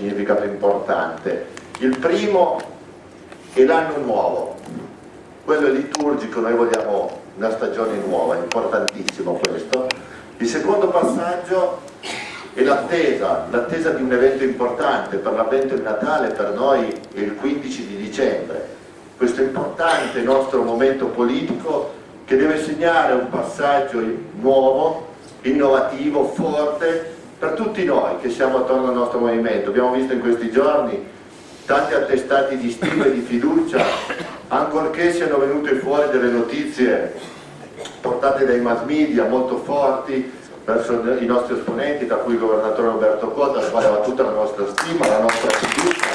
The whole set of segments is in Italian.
significato importante. Il primo è l'anno nuovo, quello è liturgico, noi vogliamo una stagione nuova, è importantissimo questo. Il secondo passaggio è l'attesa di un evento importante. Per l'avvento di Natale per noi è il 15 di dicembre, questo importante nostro momento politico che deve segnare un passaggio nuovo, innovativo, forte per tutti noi che siamo attorno al nostro movimento. Abbiamo visto in questi giorni tanti attestati di stima e di fiducia, ancorché siano venute fuori delle notizie portate dai mass media molto forti verso i nostri esponenti, tra cui il governatore Roberto Cota, al quale va tutta la nostra stima, la nostra fiducia.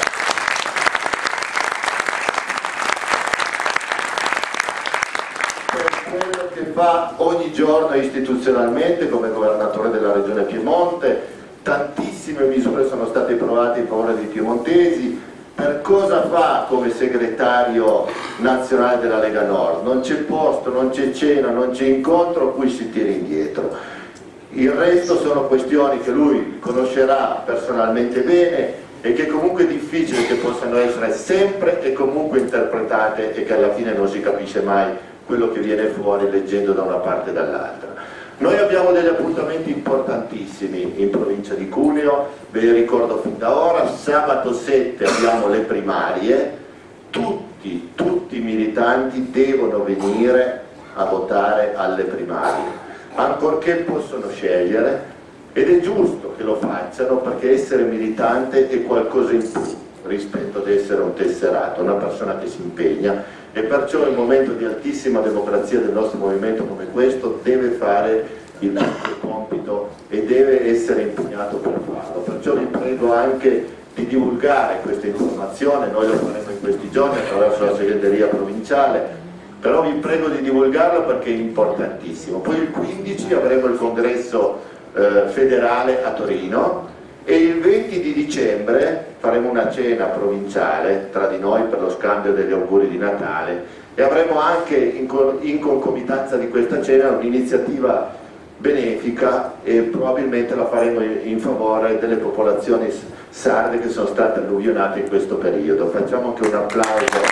Per quello che fa ogni giorno istituzionalmente come governatore della regione Piemonte, tantissime misure sono state approvate in favore dei piemontesi. Per cosa fa come segretario nazionale della Lega Nord? Non c'è posto, non c'è cena, non c'è incontro a cui si tira indietro. Il resto sono questioni che lui conoscerà personalmente bene e che comunque è difficile che possano essere sempre e comunque interpretate e che alla fine non si capisce mai quello che viene fuori leggendo da una parte e dall'altra. Noi abbiamo degli appuntamenti importantissimi in provincia di Cuneo, ve li ricordo fin da ora. Sabato 7 abbiamo le primarie, tutti i militanti devono venire a votare alle primarie, ancorché possono scegliere, ed è giusto che lo facciano perché essere militante è qualcosa in più rispetto ad essere un tesserato, una persona che si impegna, e perciò in un momento di altissima democrazia del nostro movimento come questo deve fare il proprio compito e deve essere impegnato per farlo. Perciò vi prego anche di divulgare questa informazione, noi lo faremo in questi giorni attraverso la segreteria provinciale, però vi prego di divulgarlo perché è importantissimo. Poi il 15 avremo il congresso federale a Torino e il 20 di dicembre faremo una cena provinciale tra di noi per lo scambio degli auguri di Natale, e avremo anche in concomitanza di questa cena un'iniziativa benefica e probabilmente la faremo in favore delle popolazioni sarde che sono state alluvionate in questo periodo. Facciamo anche un applauso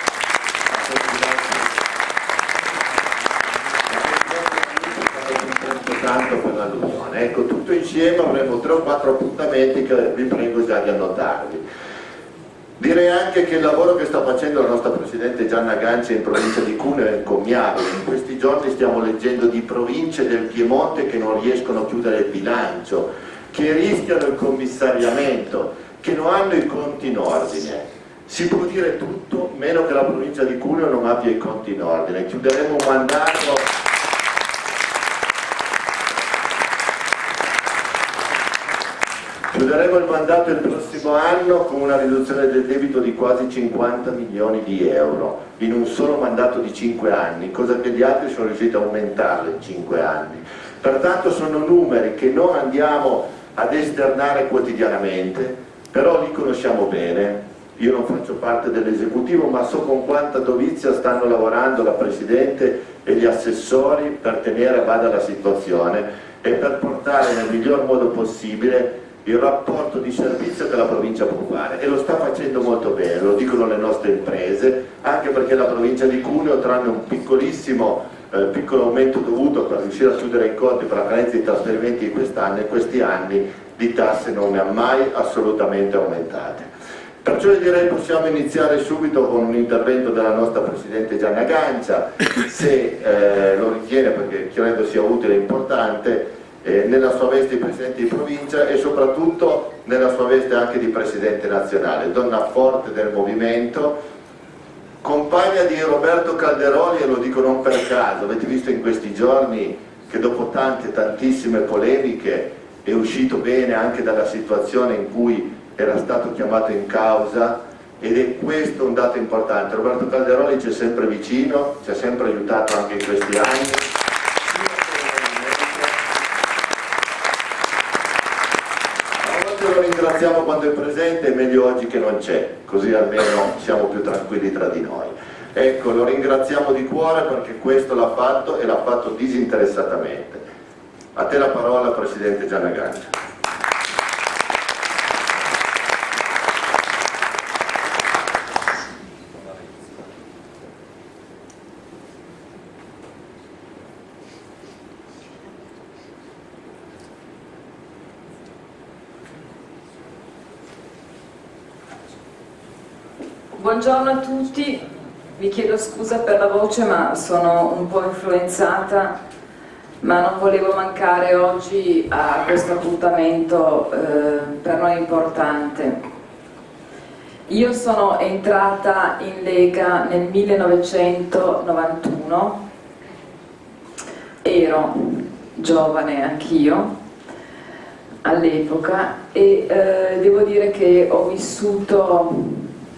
tanto per l'alluvione. Ecco, tutto insieme avremo 3 o 4 appuntamenti che vi prego già di annotarvi. Direi anche che il lavoro che sta facendo la nostra Presidente Gianna Gancia in provincia di Cuneo è encomiabile. In questi giorni stiamo leggendo di province del Piemonte che non riescono a chiudere il bilancio, che rischiano il commissariamento, che non hanno i conti in ordine. Si può dire tutto meno che la provincia di Cuneo non abbia i conti in ordine. Chiuderemo un mandato il mandato il prossimo anno con una riduzione del debito di quasi 50 milioni di euro in un solo mandato di 5 anni, cosa che gli altri sono riusciti a aumentarlo in 5 anni. Pertanto sono numeri che non andiamo ad esternare quotidianamente, però li conosciamo bene. Io non faccio parte dell'esecutivo, ma so con quanta dovizia stanno lavorando la Presidente e gli assessori per tenere a bada la situazione e per portare nel miglior modo possibile il rapporto di servizio che la provincia può fare, e lo sta facendo molto bene, lo dicono le nostre imprese, anche perché la provincia di Cuneo, tranne un piccolo aumento dovuto per riuscire a chiudere i conti per la carenza di trasferimenti di quest'anno, in questi anni di tasse non ne ha mai assolutamente aumentate. Perciò io direi possiamo iniziare subito con un intervento della nostra Presidente Gianna Gancia, se lo ritiene, perché credo sia utile e importante, nella sua veste di Presidente di provincia e soprattutto nella sua veste anche di Presidente nazionale, donna forte del movimento, compagna di Roberto Calderoli, e lo dico non per caso. Avete visto in questi giorni che dopo tantissime polemiche è uscito bene anche dalla situazione in cui era stato chiamato in causa, ed è questo un dato importante. Roberto Calderoli ci è sempre vicino, ci ha sempre aiutato anche in questi anni. Lo ringraziamo quando è presente, è meglio oggi che non c'è, così almeno siamo più tranquilli tra di noi. Ecco, lo ringraziamo di cuore perché questo l'ha fatto e l'ha fatto disinteressatamente. A te la parola, Presidente Gianna Gancia. Buongiorno a tutti, vi chiedo scusa per la voce ma sono un po' influenzata, ma non volevo mancare oggi a questo appuntamento per noi importante. Io sono entrata in Lega nel 1991, ero giovane anch'io all'epoca e devo dire che ho vissuto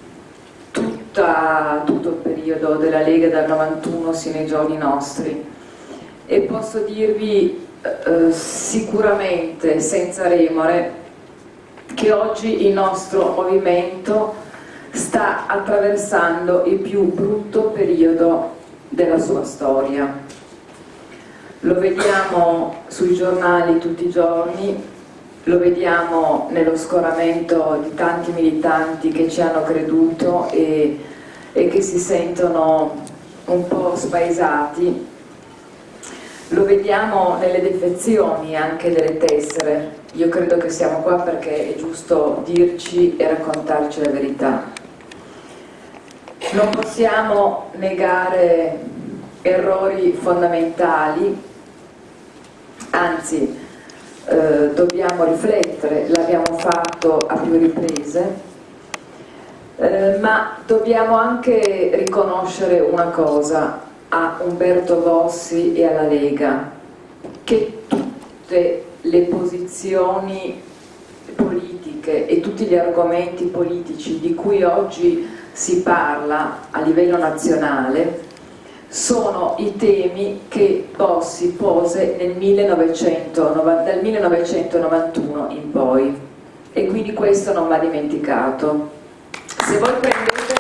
tutto il periodo della Lega dal 91 sino ai giorni nostri e posso dirvi sicuramente, senza remore, che oggi il nostro movimento sta attraversando il più brutto periodo della sua storia. Lo vediamo sui giornali tutti i giorni, lo vediamo nello scoramento di tanti militanti che ci hanno creduto e che si sentono un po' spaesati, lo vediamo nelle defezioni anche delle tessere. Io credo che siamo qua perché è giusto dirci e raccontarci la verità. Non possiamo negare errori fondamentali, anzi dobbiamo riflettere, l'abbiamo fatto a più riprese, ma dobbiamo anche riconoscere una cosa a Umberto Bossi e alla Lega, che tutte le posizioni politiche e tutti gli argomenti politici di cui oggi si parla a livello nazionale sono i temi che Bossi pose dal 1991 in poi, e quindi questo non va dimenticato. Se voi prendete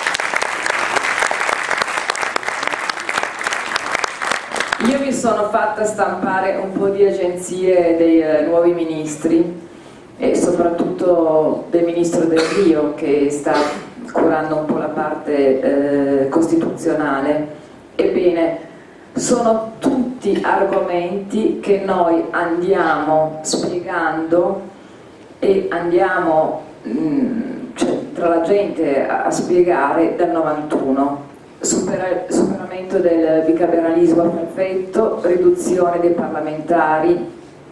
io mi sono fatta stampare un po' di agenzie dei nuovi ministri e soprattutto del ministro Del Rio, che sta curando un po' la parte costituzionale. Ebbene, sono tutti argomenti che noi andiamo spiegando e andiamo tra la gente a spiegare dal 91. Superamento del bicameralismo perfetto, riduzione dei parlamentari,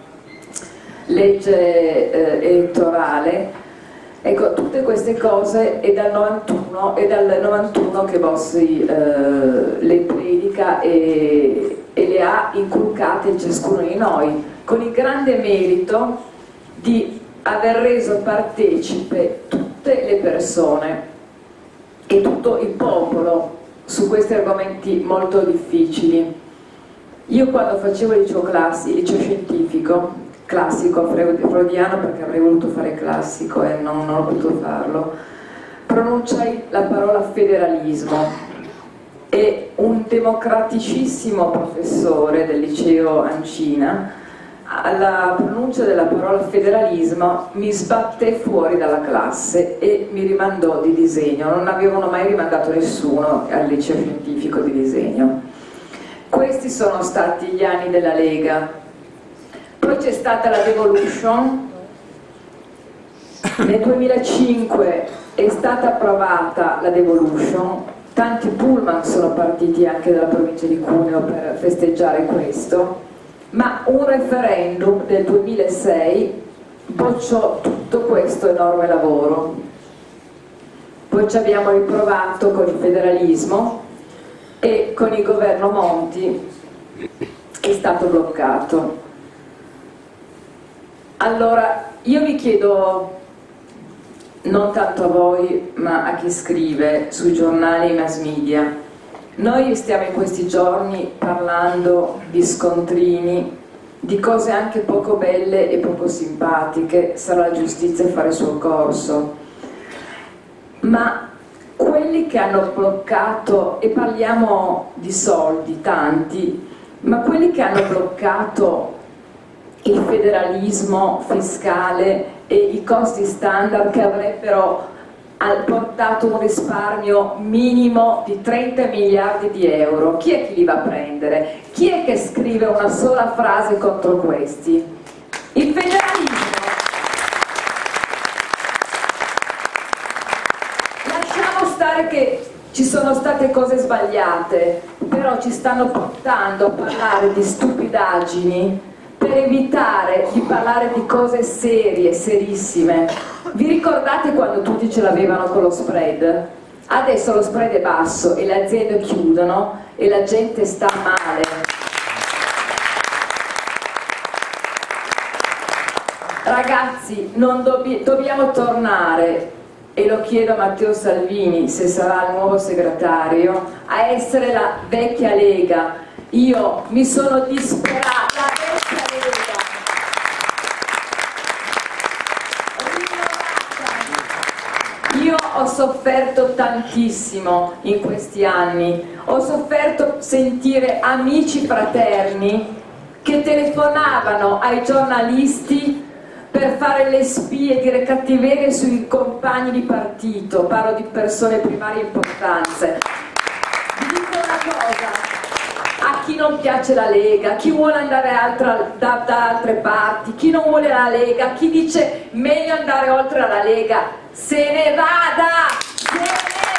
legge elettorale. Ecco, tutte queste cose è dal 91 che Bossi le predica e le ha inculcate in ciascuno di noi, con il grande merito di aver reso partecipe tutte le persone e tutto il popolo su questi argomenti molto difficili. Io quando facevo il liceo scientifico, classico freudiano perché avrei voluto fare classico e non ho potuto farlo, pronunciai la parola federalismo e un democraticissimo professore del liceo Ancina alla pronuncia della parola federalismo mi sbatté fuori dalla classe e mi rimandò di disegno. Non avevano mai rimandato nessuno al liceo scientifico di disegno. Questi sono stati gli anni della Lega. Poi c'è stata la devolution, nel 2005 è stata approvata la devolution, tanti pullman sono partiti anche dalla provincia di Cuneo per festeggiare questo, ma un referendum del 2006 bocciò tutto questo enorme lavoro. Poi ci abbiamo riprovato con il federalismo e con il governo Monti è stato bloccato. Allora, io vi chiedo, non tanto a voi, ma a chi scrive sui giornali e mass media, noi stiamo in questi giorni parlando di scontrini, di cose anche poco belle e poco simpatiche, sarà la giustizia a fare il suo corso, ma quelli che hanno bloccato, e parliamo di soldi, tanti, ma quelli che hanno bloccato il federalismo fiscale e i costi standard che avrebbero portato un risparmio minimo di 30 miliardi di euro, chi è che li va a prendere? Chi è che scrive una sola frase contro questi? Il federalismo. Lasciamo stare ci sono state cose sbagliate, però ci stanno portando a parlare di stupidaggini per evitare di parlare di cose serie, serissime. Vi ricordate quando tutti ce l'avevano con lo spread? Adesso lo spread è basso e le aziende chiudono e la gente sta male. Ragazzi, dobbiamo tornare, e lo chiedo a Matteo Salvini, se sarà il nuovo segretario, a essere la vecchia Lega. Io mi sono disperata, la vecchia Lega, rinnovata. Io ho sofferto tantissimo in questi anni, ho sofferto sentire amici fraterni che telefonavano ai giornalisti per fare le spie, dire cattiverie sui compagni di partito, parlo di persone di primaria importanza. Vi dico una cosa, a chi non piace la Lega, chi vuole andare da altre parti, chi non vuole la Lega, chi dice meglio andare oltre alla Lega, se ne vada! Se ne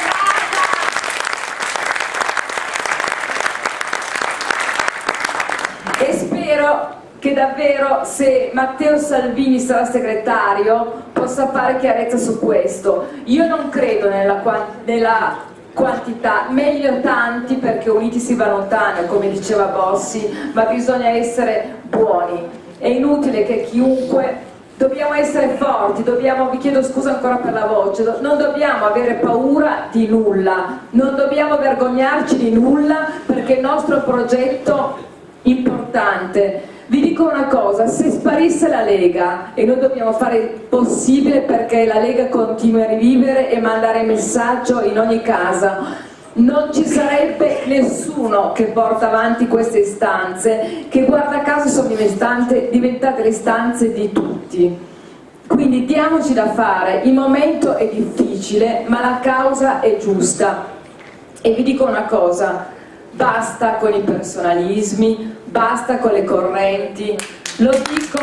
vada! E spero che davvero, se Matteo Salvini sarà segretario, possa fare chiarezza su questo. Io non credo nella quantità, meglio tanti perché uniti si va lontano, come diceva Bossi, ma bisogna essere buoni. È inutile che chiunque, dobbiamo essere forti, vi chiedo scusa ancora per la voce, non dobbiamo avere paura di nulla, non dobbiamo vergognarci di nulla perché il nostro progetto è importante. Vi dico una cosa, se sparisse la Lega, e noi dobbiamo fare il possibile perché la Lega continui a rivivere e mandare messaggio in ogni casa, non ci sarebbe nessuno che porta avanti queste istanze, che guarda caso sono diventate le istanze di tutti. Quindi diamoci da fare, il momento è difficile, ma la causa è giusta. E vi dico una cosa, basta con i personalismi, basta con le correnti, lo dico.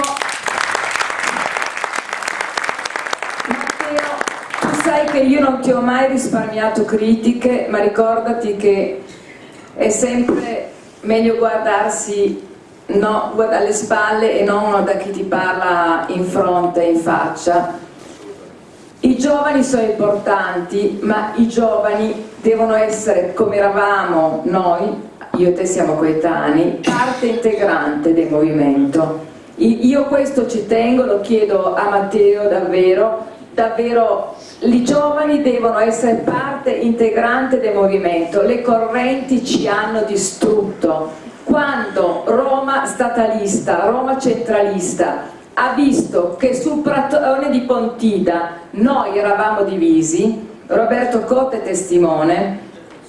Matteo, tu sai che io non ti ho mai risparmiato critiche, ma ricordati che è sempre meglio guardarsi alle spalle e non da chi ti parla in fronte, in faccia. I giovani sono importanti, ma i giovani devono essere, come eravamo noi, io e te siamo coetanei, parte integrante del movimento. Io questo ci tengo, lo chiedo a Matteo davvero, i giovani devono essere parte integrante del movimento, le correnti ci hanno distrutto. Quando Roma statalista, Roma centralista ha visto che sul pratone di Pontida noi eravamo divisi, Roberto Cotta è testimone,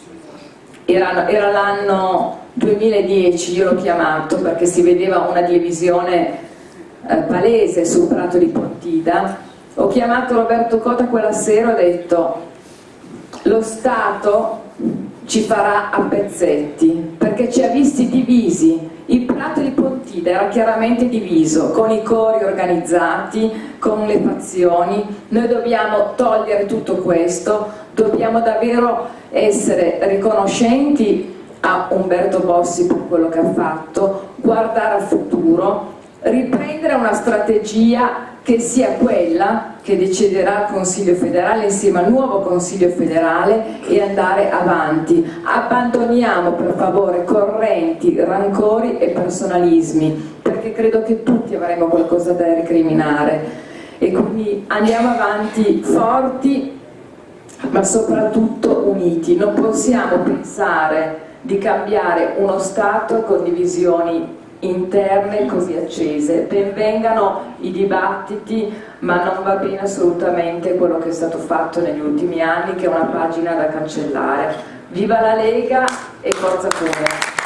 era l'anno 2010, io l'ho chiamato perché si vedeva una divisione palese sul prato di Pontida, ho chiamato Roberto Cotta quella sera e ho detto lo Stato ci farà a pezzetti perché ci ha visti divisi. Il prato di Pontida era chiaramente diviso con i cori organizzati, con le fazioni. Noi dobbiamo togliere tutto questo, dobbiamo davvero essere riconoscenti a Umberto Bossi per quello che ha fatto, guardare al futuro, riprendere una strategia che sia quella che deciderà il Consiglio federale insieme al nuovo Consiglio federale e andare avanti. Abbandoniamo per favore correnti, rancori e personalismi, perché credo che tutti avremo qualcosa da recriminare e quindi andiamo avanti forti ma soprattutto uniti. Non possiamo pensare di cambiare uno Stato con divisioni interne così accese. Ben vengano i dibattiti, ma non va bene assolutamente quello che è stato fatto negli ultimi anni, che è una pagina da cancellare. Viva la Lega e forza Come!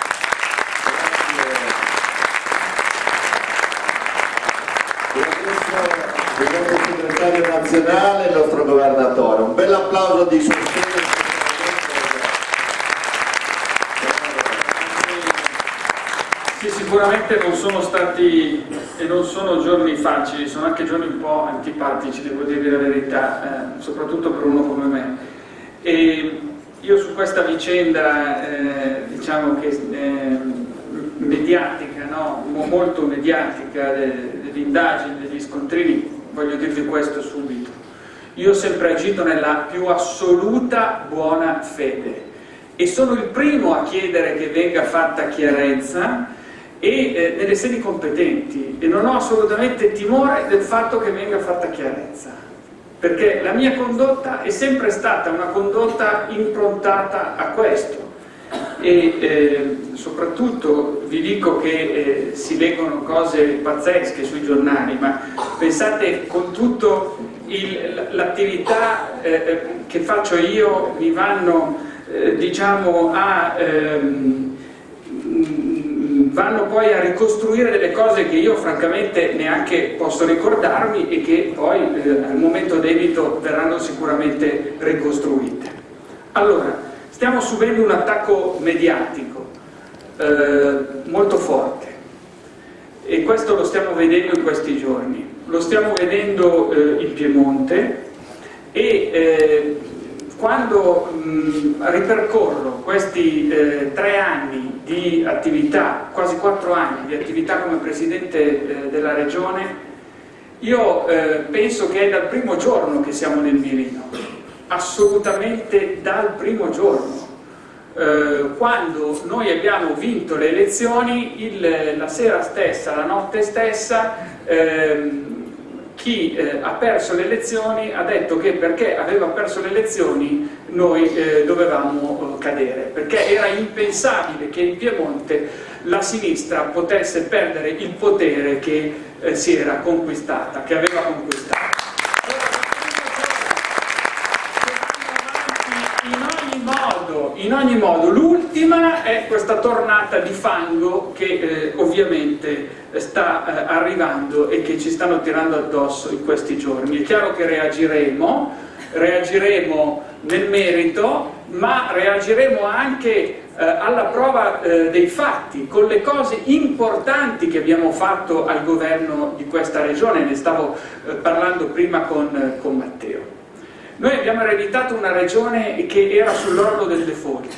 Il nostro segretario nazionale, il nostro governatore, un bel applauso di sostegno. Sì, sicuramente non sono stati e non sono giorni facili, sono anche giorni un po' antipatici, devo dirvi la verità, soprattutto per uno come me. E io su questa vicenda, diciamo che mediatica, no? Molto mediatica dell'indagine, degli scontrini, voglio dirvi questo subito. Io ho sempre agito nella più assoluta buona fede e sono il primo a chiedere che venga fatta chiarezza e nelle sedi competenti, e non ho assolutamente timore del fatto che venga fatta chiarezza, perché la mia condotta è sempre stata una condotta improntata a questo. E soprattutto vi dico che si leggono cose pazzesche sui giornali, ma pensate, con tutta l'attività che faccio io, mi vanno diciamo vanno poi a ricostruire delle cose che io francamente neanche posso ricordarmi e che poi al momento debito verranno sicuramente ricostruite. Allora, stiamo subendo un attacco mediatico molto forte e questo lo stiamo vedendo in questi giorni, lo stiamo vedendo in Piemonte e quando ripercorro questi 3 anni di attività, quasi 4 anni di attività come Presidente della Regione, io penso che è dal primo giorno che siamo nel mirino, assolutamente dal primo giorno. Quando noi abbiamo vinto le elezioni, la sera stessa, la notte stessa, chi ha perso le elezioni ha detto che perché aveva perso le elezioni noi dovevamo cadere, perché era impensabile che in Piemonte la sinistra potesse perdere il potere che si era conquistata, che aveva conquistato. In ogni modo, l'ultima è questa tornata di fango che ovviamente sta arrivando e che ci stanno tirando addosso in questi giorni. È chiaro che reagiremo nel merito, ma reagiremo anche alla prova dei fatti, con le cose importanti che abbiamo fatto al governo di questa regione. Ne stavo parlando prima con Matteo. Noi abbiamo ereditato una regione che era sull'orlo del default.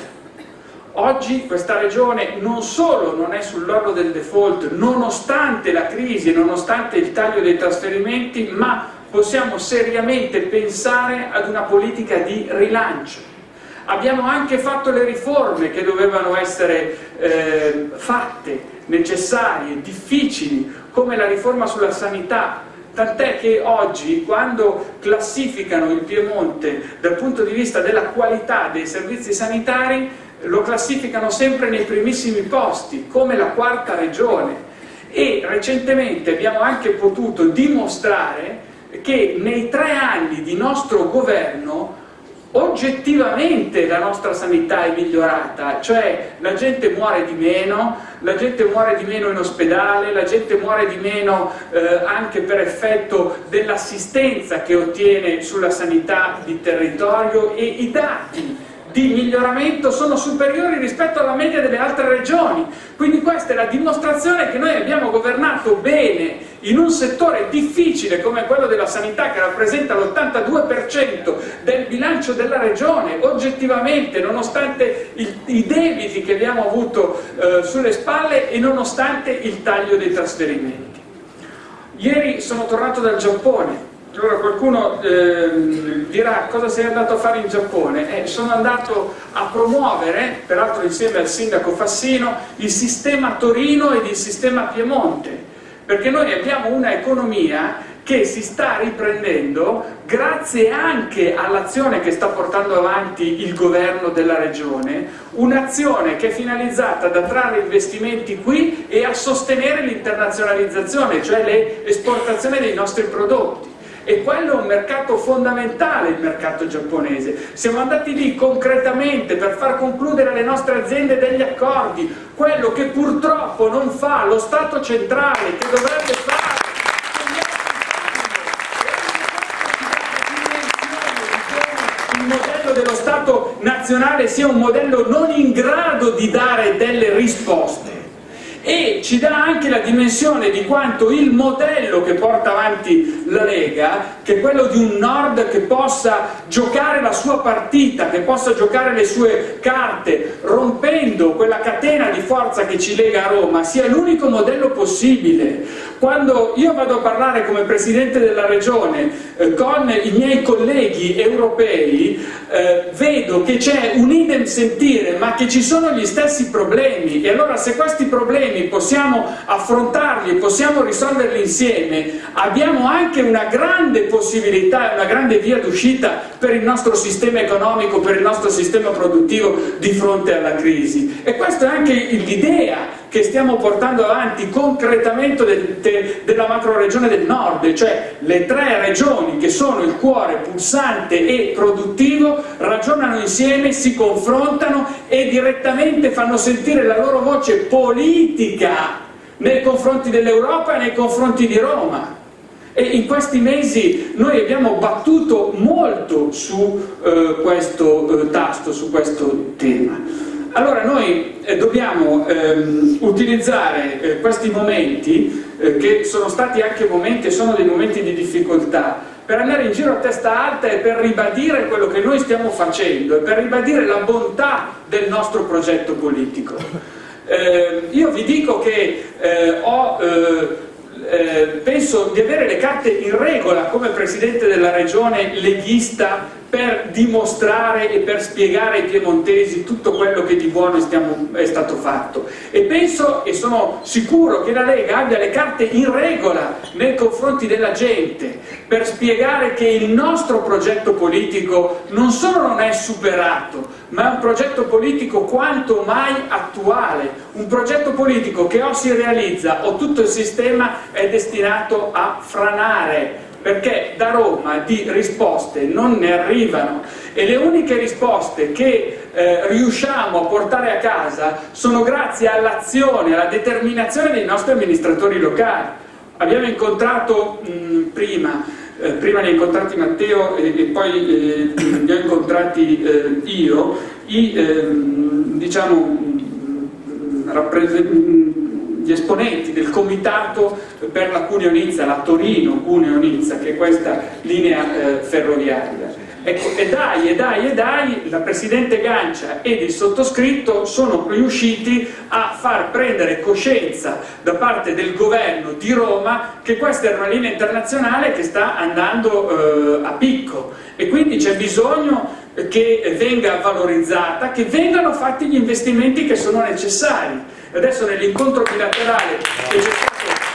Oggi questa regione non solo non è sull'orlo del default, nonostante la crisi, nonostante il taglio dei trasferimenti, ma possiamo seriamente pensare ad una politica di rilancio. Abbiamo anche fatto le riforme che dovevano essere fatte, necessarie, difficili, come la riforma sulla sanità. Tant'è che oggi, quando classificano il Piemonte dal punto di vista della qualità dei servizi sanitari, lo classificano sempre nei primissimi posti, come la 4ª regione. E recentemente abbiamo anche potuto dimostrare che nei 3 anni di nostro governo oggettivamente la nostra sanità è migliorata, cioè la gente muore di meno, la gente muore di meno in ospedale, la gente muore di meno anche per effetto dell'assistenza che ottiene sulla sanità di territorio, e i dati di miglioramento sono superiori rispetto alla media delle altre regioni. Quindi questa è la dimostrazione che noi abbiamo governato bene in un settore difficile come quello della sanità, che rappresenta l'82% del bilancio della regione, oggettivamente, nonostante i debiti che abbiamo avuto sulle spalle e nonostante il taglio dei trasferimenti. Ieri sono tornato dal Giappone. Allora qualcuno dirà: cosa sei andato a fare in Giappone? Sono andato a promuovere, peraltro insieme al sindaco Fassino, il sistema Torino ed il sistema Piemonte, perché noi abbiamo una economia che si sta riprendendo grazie anche all'azione che sta portando avanti il governo della regione, un'azione che è finalizzata ad attrarre investimenti qui e a sostenere l'internazionalizzazione, cioè l'esportazione dei nostri prodotti. E quello è un mercato fondamentale, il mercato giapponese. Siamo andati lì concretamente per far concludere alle nostre aziende degli accordi, quello che purtroppo non fa lo Stato centrale, che dovrebbe fare. Il modello dello Stato nazionale sia un modello non in grado di dare delle risposte. e ci dà anche la dimensione di quanto il modello che porta avanti la Lega, che è quello di un Nord che possa giocare la sua partita, che possa giocare le sue carte, rompendo quella catena di forza che ci lega a Roma, sia l'unico modello possibile. Quando io vado a parlare come Presidente della Regione con i miei colleghi europei, vedo che c'è un idem sentire, ma che ci sono gli stessi problemi, e allora se questi problemi possiamo affrontarli, possiamo risolverli insieme, abbiamo anche una grande possibilità, una grande via d'uscita per il nostro sistema economico, per il nostro sistema produttivo di fronte alla crisi. E questa è anche l'idea che stiamo portando avanti concretamente della macroregione del Nord, cioè le 3 regioni che sono il cuore pulsante e produttivo ragionano insieme, si confrontano e direttamente fanno sentire la loro voce politica nei confronti dell'Europa e nei confronti di Roma. E in questi mesi noi abbiamo battuto molto su questo tasto, su questo tema. Allora noi dobbiamo utilizzare questi momenti, che sono stati anche momenti, e sono dei momenti di difficoltà, per andare in giro a testa alta e per ribadire quello che noi stiamo facendo e per ribadire la bontà del nostro progetto politico. Io vi dico che penso di avere le carte in regola come Presidente della Regione leghista per dimostrare e per spiegare ai piemontesi tutto quello che di buono è stato fatto, e penso e sono sicuro che la Lega abbia le carte in regola nei confronti della gente per spiegare che il nostro progetto politico non solo non è superato, ma è un progetto politico quanto mai attuale, un progetto politico che o si realizza o tutto il sistema è destinato a franare, perché da Roma di risposte non ne arrivano, e le uniche risposte che riusciamo a portare a casa sono grazie all'azione, alla determinazione dei nostri amministratori locali. Abbiamo incontrato prima li ha incontrati Matteo e poi li ho incontrati io, gli esponenti del comitato per la Cuneo-Nizza, la Torino-Cuneo-Nizza, che è questa linea ferroviaria. Ecco, e dai, la Presidente Gancia ed il sottoscritto sono riusciti a far prendere coscienza da parte del governo di Roma che questa era una linea internazionale che sta andando a picco, e quindi c'è bisogno che venga valorizzata, che vengano fatti gli investimenti che sono necessari. Adesso nell'incontro bilaterale che c'è stato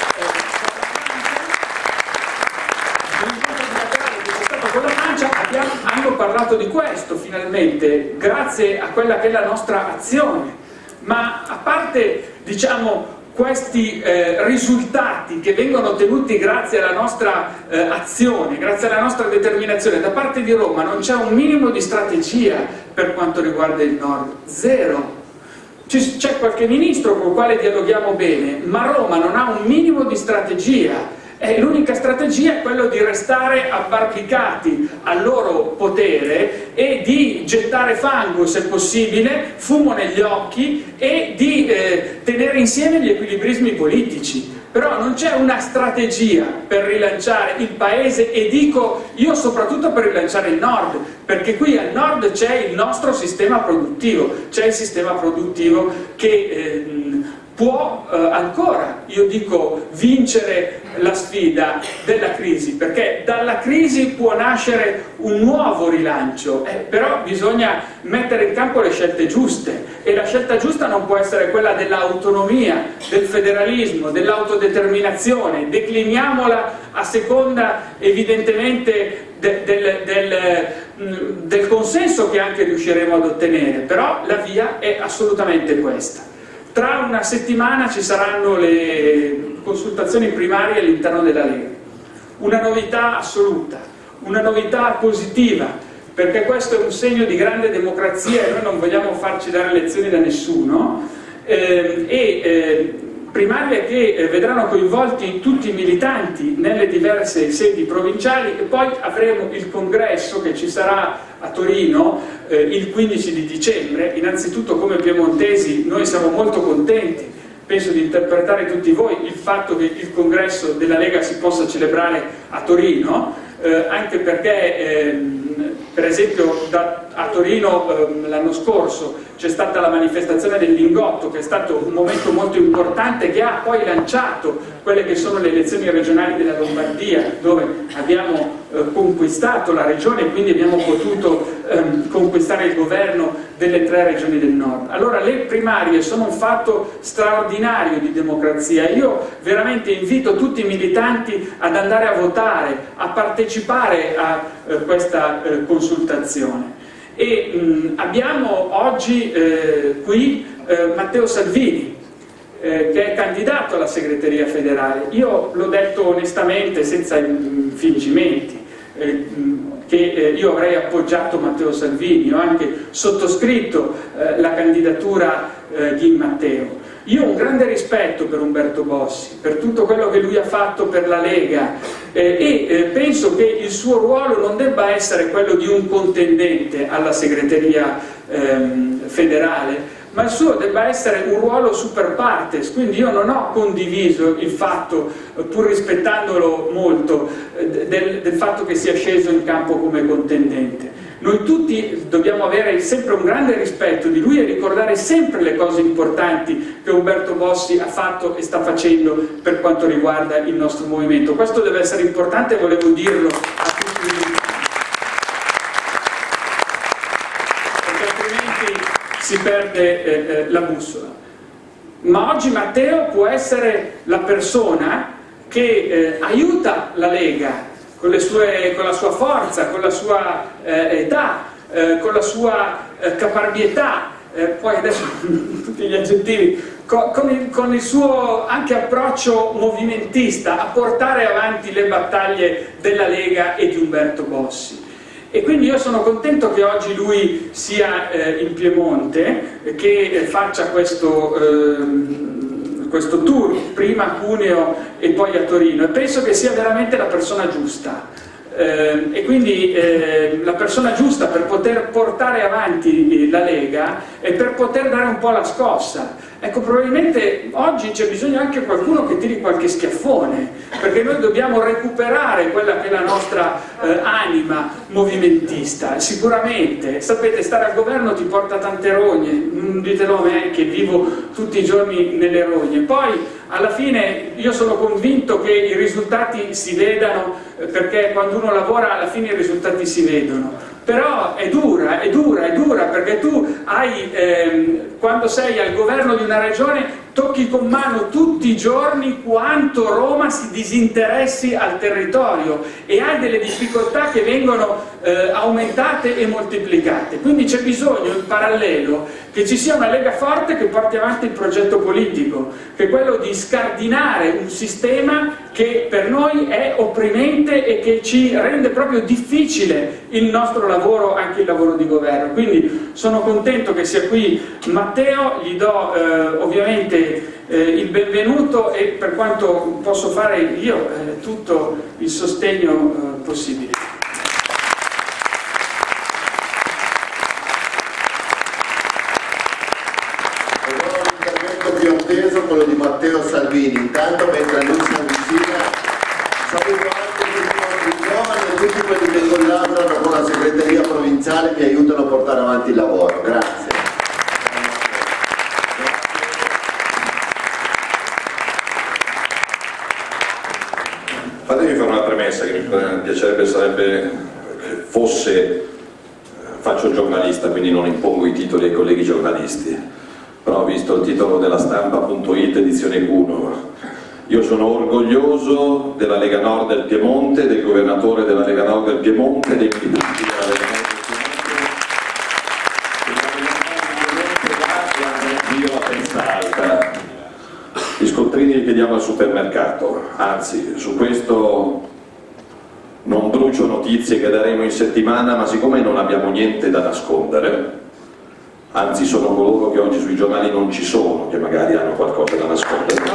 con la Francia hanno parlato di questo finalmente, grazie a quella che è la nostra azione. Ma a parte, diciamo, questi risultati che vengono ottenuti grazie alla nostra azione, grazie alla nostra determinazione, da parte di Roma non c'è un minimo di strategia per quanto riguarda il Nord, zero. C'è qualche ministro con il quale dialoghiamo bene, ma Roma non ha un minimo di strategia. L'unica strategia è quella di restare abbarbicati al loro potere e di gettare fango, se possibile, fumo negli occhi, e di tenere insieme gli equilibrismi politici. Però non c'è una strategia per rilanciare il paese, e dico io soprattutto per rilanciare il Nord, perché qui al Nord c'è il nostro sistema produttivo, c'è il sistema produttivo che può ancora, io dico, vincere la sfida della crisi, perché dalla crisi può nascere un nuovo rilancio, però bisogna mettere in campo le scelte giuste, e la scelta giusta non può essere quella dell'autonomia, del federalismo, dell'autodeterminazione. Decliniamola a seconda evidentemente del consenso che anche riusciremo ad ottenere, però la via è assolutamente questa. Tra una settimana ci saranno le consultazioni primarie all'interno della Lega. Una novità assoluta, una novità positiva, perché questo è un segno di grande democrazia e noi non vogliamo farci dare lezioni da nessuno, primarie che vedranno coinvolti tutti i militanti nelle diverse sedi provinciali, e poi avremo il congresso che ci sarà a Torino il 15 di dicembre. Innanzitutto, come piemontesi noi siamo molto contenti penso di interpretare tutti voi il fatto che il congresso della Lega si possa celebrare a Torino, anche perché per esempio a Torino l'anno scorso c'è stata la manifestazione del Lingotto, che è stato un momento molto importante, che ha poi lanciato quelle che sono le elezioni regionali della Lombardia, dove abbiamo conquistato la regione e quindi abbiamo potuto conquistare il governo delle 3 regioni del nord. Allora le primarie sono un fatto straordinario di democrazia. Io veramente invito tutti i militanti ad andare a votare, a partecipare a questa consultazione. E abbiamo oggi qui Matteo Salvini, che è candidato alla segreteria federale. Io l'ho detto onestamente, senza infingimenti, che io avrei appoggiato Matteo Salvini, ho anche sottoscritto la candidatura di Matteo. Io ho un grande rispetto per Umberto Bossi, per tutto quello che lui ha fatto per la Lega e penso che il suo ruolo non debba essere quello di un contendente alla segreteria federale, ma il suo debba essere un ruolo super partes, quindi io non ho condiviso il fatto, pur rispettandolo molto, del fatto che sia sceso in campo come contendente. Noi tutti dobbiamo avere sempre un grande rispetto di lui e ricordare sempre le cose importanti che Umberto Bossi ha fatto e sta facendo per quanto riguarda il nostro movimento. Questo deve essere importante e volevo dirlo a tutti, perché altrimenti si perde la bussola. Ma oggi Matteo può essere la persona che aiuta la Lega con la sua forza, con la sua età, con la sua caparbietà, poi adesso tutti gli aggettivi, con il suo anche approccio movimentista a portare avanti le battaglie della Lega e di Umberto Bossi. E quindi io sono contento che oggi lui sia in Piemonte, che faccia questo tour, prima a Cuneo e poi a Torino, e penso che sia veramente la persona giusta. E quindi la persona giusta per poter portare avanti la Lega e per poter dare un po' la scossa. Ecco, probabilmente oggi c'è bisogno anche qualcuno che tiri qualche schiaffone, perché noi dobbiamo recuperare quella che è la nostra anima movimentista. Sicuramente, sapete, stare al governo ti porta tante rogne, non ditelo a me che vivo tutti i giorni nelle rogne. Poi alla fine io sono convinto che i risultati si vedano, perché quando uno lavora alla fine i risultati si vedono. Però è dura, perché tu hai, quando sei al governo di una regione, tocchi con mano tutti i giorni quanto Roma si disinteressi al territorio e hai delle difficoltà che vengono aumentate e moltiplicate. Quindi c'è bisogno in parallelo che ci sia una Lega forte che porti avanti il progetto politico, che è quello di scardinare un sistema che per noi è opprimente e che ci rende proprio difficile il nostro lavoro, anche il lavoro di governo. Quindi sono contento che sia qui Matteo, gli do ovviamente il benvenuto e per quanto posso fare io tutto il sostegno possibile. Quello di Matteo Salvini. Intanto mentre lui si avvicina saluto anche tutti i giovani e tutti quelli che collaborano con la segreteria provinciale e mi aiutano a portare avanti il lavoro. Grazie. Fatemi fare una premessa che mi piacerebbe sarebbe che fosse, faccio il giornalista quindi non impongo i titoli ai colleghi giornalisti, però ho visto il titolo della stampa.it edizione Cuneo. Io sono orgoglioso della Lega Nord del Piemonte, del governatore della Lega Nord del Piemonte, dei militanti della Lega Nord del Piemonte, io la testa alta. Gli scontrini li chiediamo al supermercato, anzi su questo non brucio notizie che daremo in settimana, ma siccome non abbiamo niente da nascondere, anzi sono coloro che oggi sui giornali non ci sono, che magari hanno qualcosa da nascondere.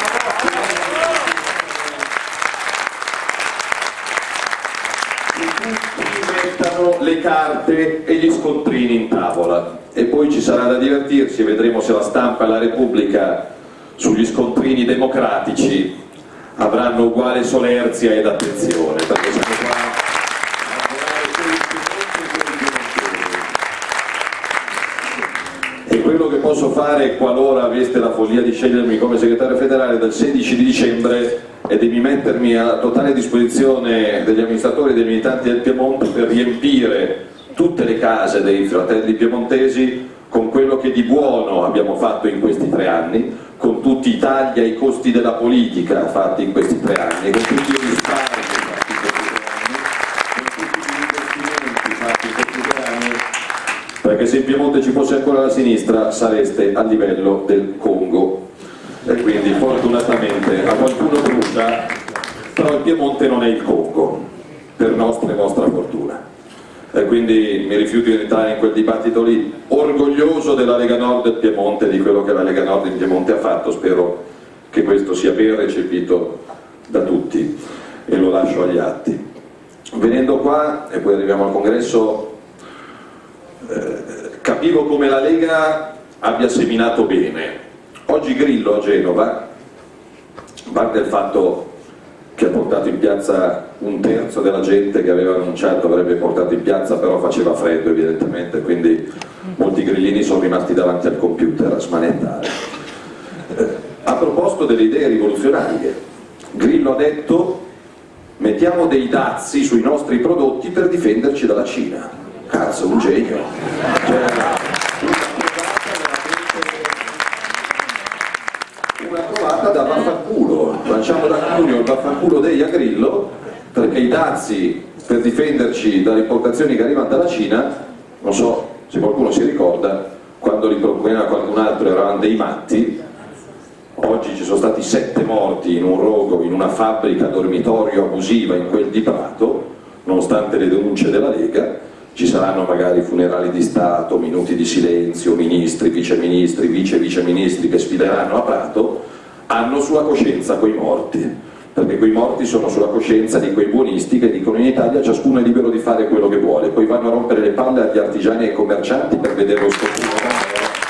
Tutti mettano le carte e gli scontrini in tavola e poi ci sarà da divertirsi e vedremo se la Stampa e la Repubblica sugli scontrini democratici avranno uguale solerzia ed attenzione, perché siamo qua a lavorare per il Piemonte. E quello che posso fare, qualora aveste la follia di scegliermi come segretario federale, dal 16 di dicembre è di mettermi a totale disposizione degli amministratori e dei militanti del Piemonte per riempire tutte le case dei fratelli piemontesi con quello che di buono abbiamo fatto in questi 3 anni, con tutti i tagli ai costi della politica fatti in questi 3 anni, con tutti i risparmi fatti in questi 3 anni, con tutti gli investimenti fatti in questi 3 anni, perché se in Piemonte ci fosse ancora la sinistra sareste a livello del Congo. E quindi fortunatamente a qualcuno brucia, però il Piemonte non è il Congo, per nostra e vostra fortuna. E quindi mi rifiuto di entrare in quel dibattito lì, orgoglioso della Lega Nord del Piemonte e di quello che la Lega Nord in Piemonte ha fatto. Spero che questo sia ben recepito da tutti e lo lascio agli atti. Venendo qua, e poi arriviamo al congresso, capivo come la Lega abbia seminato bene. Oggi Grillo a Genova, a parte il fatto che ha portato in piazza 1/3 della gente che aveva annunciato avrebbe portato in piazza, però faceva freddo evidentemente, quindi molti grillini sono rimasti davanti al computer a smanettare. Ha proposto delle idee rivoluzionarie. Grillo ha detto: mettiamo dei dazi sui nostri prodotti per difenderci dalla Cina. Cazzo, un genio. Una trovata da vaffanculo, lanciamo da Cuneo il vaffanculo dei a Grillo, perché i dazi per difenderci dalle importazioni che arrivano dalla Cina, non so se qualcuno si ricorda, quando li proponeva qualcun altro eravamo dei matti. Oggi ci sono stati 7 morti in un rogo, in una fabbrica dormitorio abusiva in quel di Prato, nonostante le denunce della Lega. Ci saranno magari funerali di Stato, minuti di silenzio, ministri, viceministri, viceministri che sfileranno a Prato, hanno sulla coscienza quei morti, perché quei morti sono sulla coscienza di quei buonisti che dicono: in Italia ciascuno è libero di fare quello che vuole, poi vanno a rompere le palle agli artigiani e ai commercianti per vedere lo scoprire.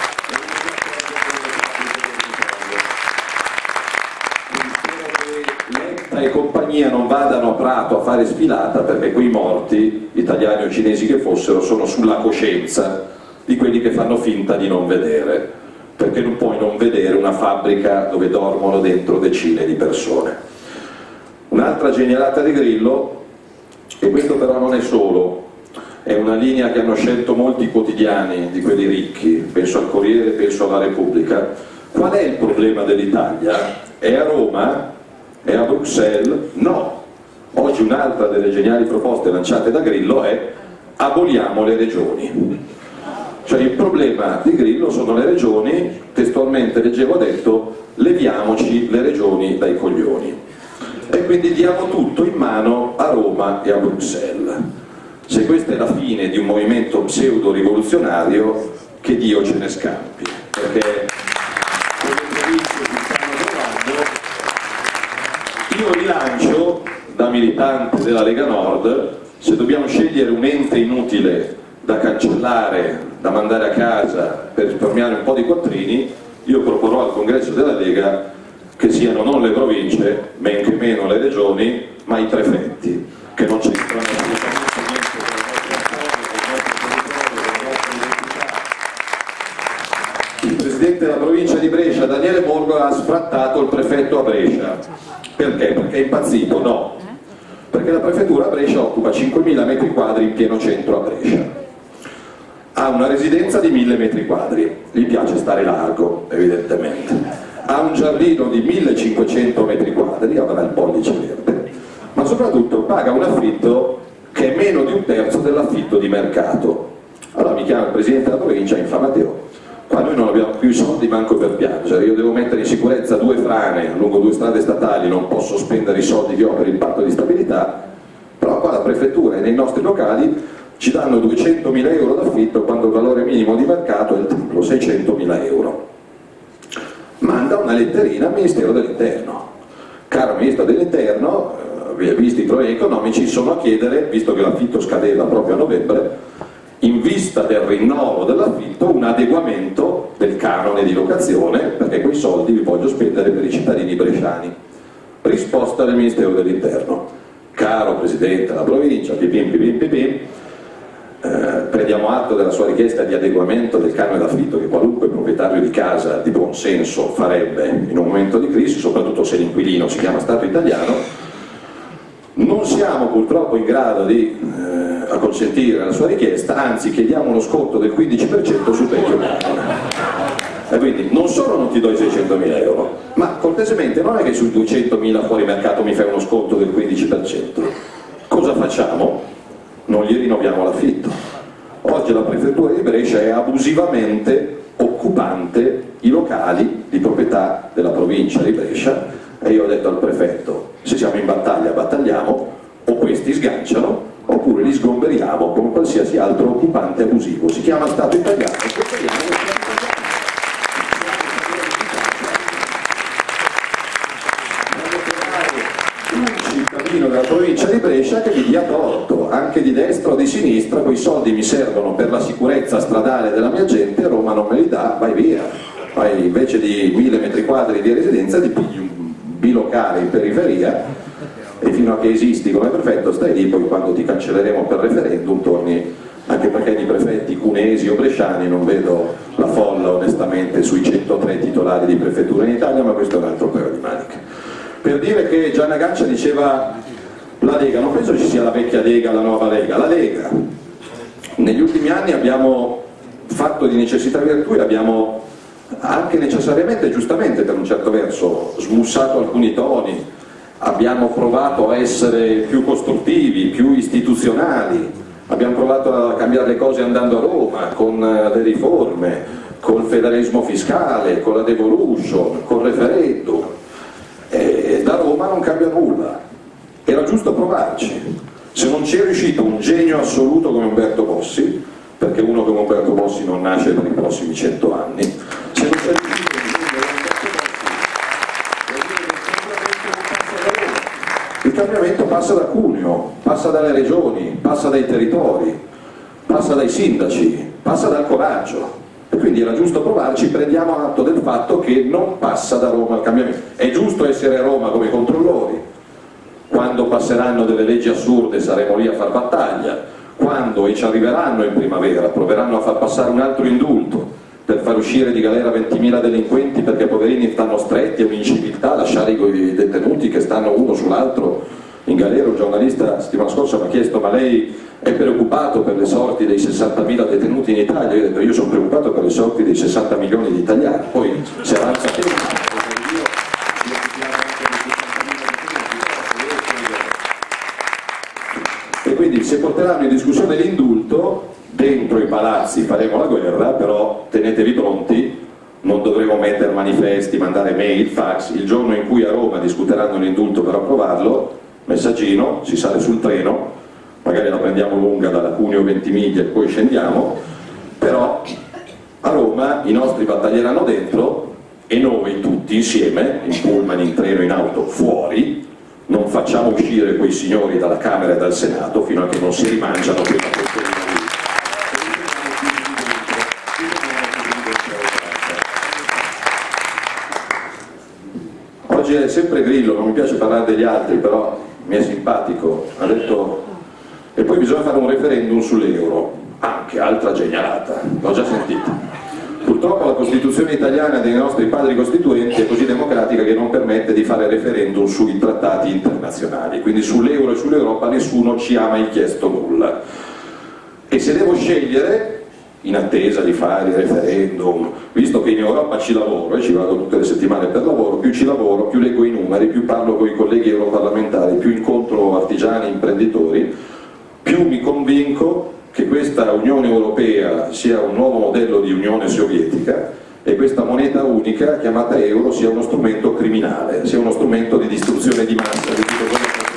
E compagnia non vadano a Prato a fare sfilata, perché quei morti, italiani o cinesi che fossero, sono sulla coscienza di quelli che fanno finta di non vedere, perché non puoi non vedere una fabbrica dove dormono dentro decine di persone. Un'altra genialata di Grillo, e questo però non è solo, è una linea che hanno scelto molti quotidiani di quelli ricchi, penso al Corriere, penso alla Repubblica. Qual è il problema dell'Italia? È a Roma? È a Bruxelles? No. Oggi un'altra delle geniali proposte lanciate da Grillo è: aboliamo le regioni. Cioè il problema di Grillo sono le regioni, testualmente leggevo, ha detto: leviamoci le regioni dai coglioni. E quindi diamo tutto in mano a Roma e a Bruxelles. Se questa è la fine di un movimento pseudo-rivoluzionario, che Dio ce ne scampi, perché io rilancio, da militante della Lega Nord, se dobbiamo scegliere un ente inutile da cancellare, da mandare a casa per risparmiare un po' di quattrini, io proporrò al congresso della Lega che siano non le province, men che meno le regioni, ma i prefetti, che non c'entrano assolutamente niente con la nostra storia, con il nostro territorio, con la nostra identità. Il presidente della provincia di Brescia, Daniele Morgo, ha sfrattato il prefetto a Brescia. Perché? Perché è impazzito? No, perché la prefettura a Brescia occupa 5.000 metri quadri in pieno centro a Brescia, ha una residenza di 1.000 metri quadri, gli piace stare largo evidentemente, ha un giardino di 1.500 metri quadri, avrà il pollice verde, ma soprattutto paga un affitto che è meno di 1/3 dell'affitto di mercato. Allora mi chiama il presidente della provincia e mi fa: Matteo, qua noi non abbiamo più i soldi manco per piangere, io devo mettere in sicurezza 2 frane lungo 2 strade statali, non posso spendere i soldi che ho per il patto di stabilità, però qua la prefettura e nei nostri locali ci danno 200.000 euro d'affitto quando il valore minimo di mercato è il triplo, 600.000 euro. Manda una letterina al Ministero dell'Interno: caro Ministro dell'Interno, visti i problemi economici, sono a chiedere, visto che l'affitto scadeva proprio a novembre, in vista del rinnovo dell'affitto, un adeguamento del canone di locazione, perché quei soldi li voglio spendere per i cittadini bresciani. Risposta del Ministero dell'Interno: caro Presidente della provincia, prendiamo atto della sua richiesta di adeguamento del canone d'affitto che qualunque proprietario di casa di buon senso farebbe in un momento di crisi, soprattutto se l'inquilino si chiama Stato italiano. Non siamo purtroppo in grado di acconsentire alla sua richiesta, anzi chiediamo uno sconto del 15% sul vecchio canone. E quindi non solo non ti do i 600.000 euro, ma cortesemente non è che sui 200.000 fuori mercato mi fai uno sconto del 15%. Cosa facciamo? Non gli rinnoviamo l'affitto. Oggi la prefettura di Brescia è abusivamente occupante i locali di proprietà della provincia di Brescia, e io ho detto al prefetto: se siamo in battaglia battagliamo, o questi sganciano oppure li sgomberiamo come qualsiasi altro occupante abusivo. Si chiama Stato italiano. Un cittadino della provincia di Brescia che mi dia torto, anche di destra o di sinistra, quei soldi mi servono per la sicurezza stradale della mia gente, Roma non me li dà, vai via. Vai, invece di 1000 metri quadri di residenza ti pigli un bilocale in periferia e fino a che esisti come prefetto stai lì, poi quando ti cancelleremo per referendum torni, anche perché di prefetti cunesi o bresciani non vedo la folla onestamente sui 103 titolari di prefettura in Italia, ma questo è un altro paio di maniche. Per dire che Gianna Gancia diceva la Lega, non penso ci sia la vecchia Lega, la nuova Lega, la Lega. Negli ultimi anni abbiamo fatto di necessità virtù e abbiamo anche necessariamente e giustamente per un certo verso smussato alcuni toni, abbiamo provato a essere più costruttivi, più istituzionali, abbiamo provato a cambiare le cose andando a Roma con le riforme, col federalismo fiscale, con la devolution, col referendum, e da Roma non cambia nulla. Era giusto provarci. Se non ci è riuscito un genio assoluto come Umberto Bossi, perché uno come Umberto Bossi non nasce per i prossimi 100 anni, se non c'è riuscito un genio come Umberto Bossi, il cambiamento passa da Cuneo, passa dalle regioni, passa dai territori, passa dai sindaci, passa dal coraggio. E quindi era giusto provarci, prendiamo atto del fatto che non passa da Roma il cambiamento. È giusto essere a Roma come controllori, quando passeranno delle leggi assurde saremo lì a far battaglia, quando, e ci arriveranno in primavera, proveranno a far passare un altro indulto per far uscire di galera 20.000 delinquenti perché poverini stanno stretti, è un'inciviltà lasciare i detenuti che stanno uno sull'altro in galera. Un giornalista la settimana scorsa mi ha chiesto: ma lei è preoccupato per le sorti dei 60.000 detenuti in Italia? Io ho detto: io sono preoccupato per le sorti dei 60 milioni di italiani. Poi se avanza tempo e quindi se porteranno in discussione l'indulto dentro i palazzi faremo la guerra, però tenetevi pronti, non dovremo mettere manifesti, mandare mail, fax. Il giorno in cui a Roma discuteranno l'indulto per approvarlo, messaggino, si sale sul treno, magari la prendiamo lunga dalla Cuneo 20 miglia e poi scendiamo, però a Roma i nostri battaglieranno dentro e noi tutti insieme, in pullman, in treno, in auto, fuori, non facciamo uscire quei signori dalla Camera e dal Senato fino a che non si rimangiano quella questione lì. Oggi è sempre Grillo, non mi piace parlare degli altri, però mi è simpatico, ha detto: e poi bisogna fare un referendum sull'euro, anche altra genialata, l'ho già sentita. Purtroppo la Costituzione italiana dei nostri padri costituenti è così democratica che non permette di fare referendum sui trattati internazionali, quindi sull'euro e sull'Europa nessuno ci ha mai chiesto nulla. E se devo scegliere, in attesa di fare il referendum, visto che in Europa ci lavoro e ci vado tutte le settimane per lavoro, più ci lavoro, più leggo i numeri, più parlo con i colleghi europarlamentari, più incontro artigiani, imprenditori, più mi convinco che questa Unione Europea sia un nuovo modello di Unione Sovietica e questa moneta unica chiamata euro sia uno strumento criminale, sia uno strumento di distruzione di massa di tutto quello che è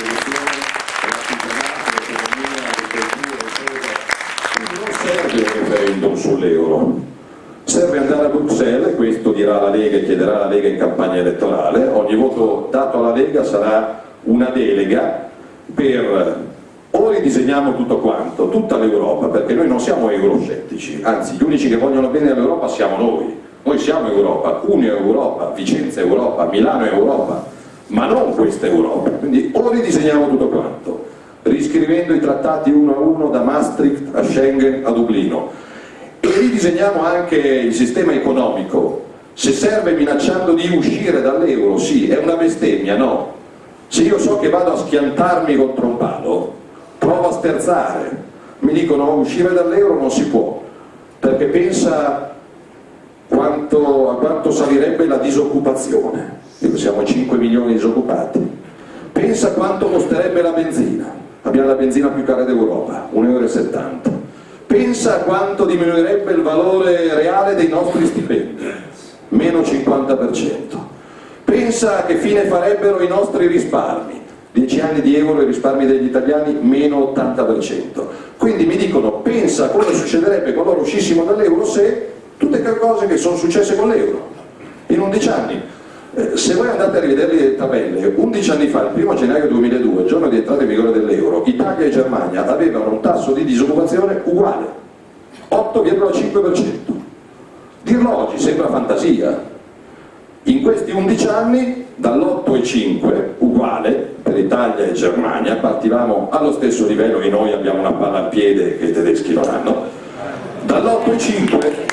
l'economia, non serve un referendum sull'euro, serve andare a Bruxelles, e questo dirà la Lega e chiederà la Lega in campagna elettorale. Ogni voto dato alla Lega sarà una delega per o o ridisegniamo tutto quanto, tutta l'Europa, perché noi non siamo euroscettici, anzi gli unici che vogliono bene all'Europa siamo noi siamo Europa, Cuneo è Europa, Vicenza è Europa, Milano è Europa, ma non questa Europa, quindi o ridisegniamo tutto quanto, riscrivendo i trattati uno a uno da Maastricht a Schengen a Dublino, e ridisegniamo anche il sistema economico, se serve minacciando di uscire dall'euro, sì, è una bestemmia, no? Se io so che vado a schiantarmi contro un palo, provo a sterzare, mi dicono uscire dall'euro non si può, perché pensa a quanto salirebbe la disoccupazione, dico, siamo 5 milioni di disoccupati, pensa a quanto costerebbe la benzina, abbiamo la benzina più cara d'Europa, 1,70 euro, pensa a quanto diminuirebbe il valore reale dei nostri stipendi, meno 50%. Pensa a che fine farebbero i nostri risparmi, 10 anni di euro, i risparmi degli italiani meno 80%. Quindi mi dicono, pensa a cosa succederebbe qualora uscissimo dall'euro se tutte le cose che sono successe con l'euro in 11 anni. Se voi andate a rivedere le tabelle, 11 anni fa, il 1 gennaio 2002, il giorno di entrata in vigore dell'euro, Italia e Germania avevano un tasso di disoccupazione uguale, 8,5%. Dirlo oggi sembra fantasia. In questi 11 anni, dall'8,5 uguale per Italia e Germania, partivamo allo stesso livello e noi abbiamo una palla al piede che i tedeschi non hanno, dall'8,5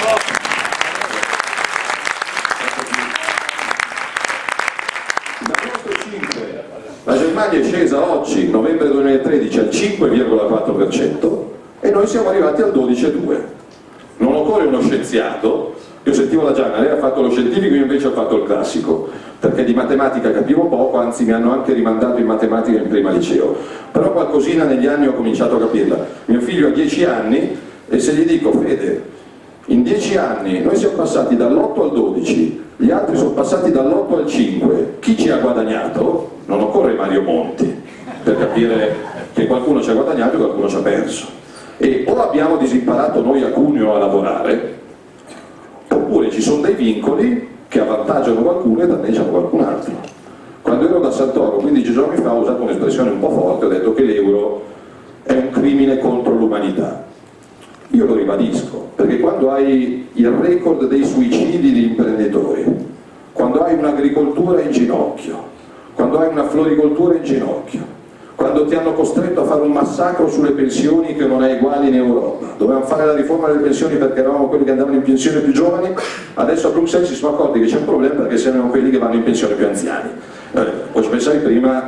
la Germania è scesa oggi, novembre 2013, al 5,4% e noi siamo arrivati al 12,2%. Non occorre uno scienziato. Io sentivo la Gianna, lei ha fatto lo scientifico, io invece ho fatto il classico, perché di matematica capivo poco, anzi mi hanno anche rimandato in matematica in prima liceo, però qualcosina negli anni ho cominciato a capirla. Mio figlio ha 10 anni e se gli dico, Fede, in 10 anni noi siamo passati dall'8 al 12, gli altri sono passati dall'8 al 5, chi ci ha guadagnato? Non occorre Mario Monti per capire che qualcuno ci ha guadagnato e qualcuno ci ha perso. E o abbiamo disimparato noi a Cuneo a lavorare, oppure ci sono dei vincoli che avvantaggiano qualcuno e danneggiano qualcun altro. Quando ero da Santoro 15 giorni fa ho usato un'espressione un po' forte, ho detto che l'euro è un crimine contro l'umanità. Io lo ribadisco, perché quando hai il record dei suicidi di imprenditori, quando hai un'agricoltura in ginocchio, quando hai una floricoltura in ginocchio, quando ti hanno costretto a fare un massacro sulle pensioni che non è uguale in Europa, dovevamo fare la riforma delle pensioni perché eravamo quelli che andavano in pensione più giovani, adesso a Bruxelles si sono accorti che c'è un problema perché siamo quelli che vanno in pensione più anziani. Poi ci pensavi prima,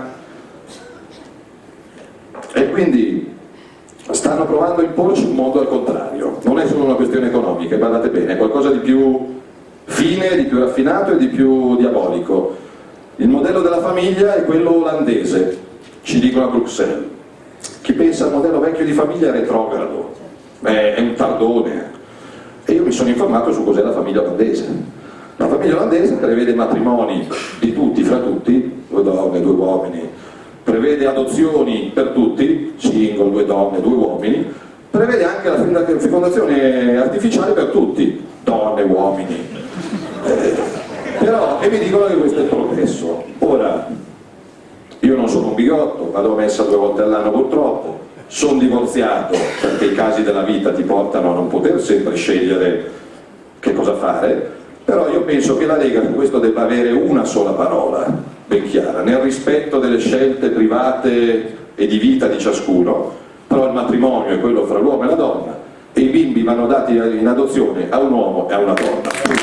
e quindi stanno provando a imporci un mondo al contrario, non è solo una questione economica, guardate bene, è qualcosa di più fine, di più raffinato e di più diabolico. Il modello della famiglia è quello olandese, ci dicono a Bruxelles. Chi pensa al modello vecchio di famiglia è retrogrado, è un tardone. E io mi sono informato su cos'è la famiglia olandese. La famiglia olandese prevede matrimoni di tutti, fra tutti, 2 donne, 2 uomini, prevede adozioni per tutti, single, 2 donne, 2 uomini, prevede anche la fecondazione artificiale per tutti, donne, uomini. Però, e mi dicono che questo è il progresso. Ora, io non sono un bigotto, vado a messa 2 volte all'anno purtroppo, sono divorziato perché i casi della vita ti portano a non poter sempre scegliere che cosa fare, però io penso che la Lega su questo debba avere una sola parola, ben chiara, nel rispetto delle scelte private e di vita di ciascuno, però il matrimonio è quello fra l'uomo e la donna e i bimbi vanno dati in adozione a un uomo e a una donna.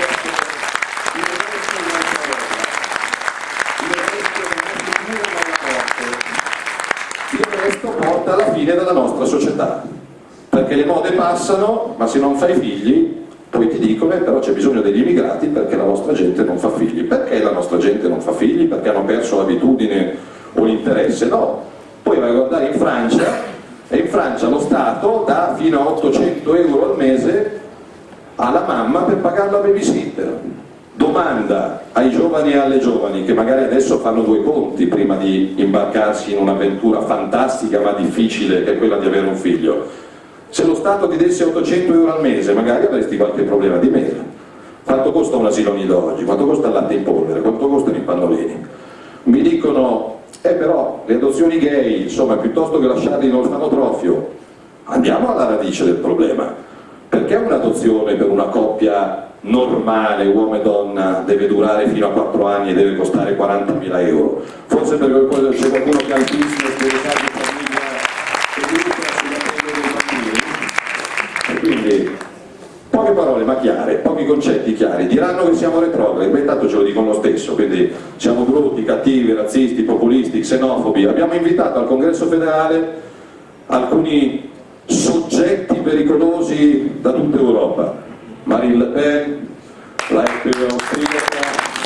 Porta alla fine della nostra società, perché le mode passano, ma se non fai figli poi ti dicono però c'è bisogno degli immigrati perché la nostra gente non fa figli. Perché la nostra gente non fa figli? Perché hanno perso l'abitudine o l'interesse? No, poi vai a guardare in Francia e in Francia lo Stato dà fino a 800 euro al mese alla mamma per pagare la babysitter. Domanda ai giovani e alle giovani che magari adesso fanno 2 conti prima di imbarcarsi in un'avventura fantastica ma difficile che è quella di avere un figlio. Se lo Stato ti desse 800 euro al mese magari avresti qualche problema di meno. Quanto costa un asilo nido oggi? Quanto costa il latte in polvere? Quanto costano i pannolini? Mi dicono Però le adozioni gay, insomma, piuttosto che lasciarli in orfanotrofio, andiamo alla radice del problema. Perché un'adozione per una coppia normale, uomo e donna, deve durare fino a 4 anni e deve costare 40.000 euro? Forse perché c'è qualcuno che ha il business delle case di famiglia e lucra sulla pelle dei bambini? E quindi, poche parole ma chiare, pochi concetti chiari. Diranno che siamo retrogradi, ma intanto ce lo dicono lo stesso, quindi siamo brutti, cattivi, razzisti, populisti, xenofobi. Abbiamo invitato al Congresso federale alcuni soggetti pericolosi da tutta Europa: Marine Le Pen, la FPÖ austriaca,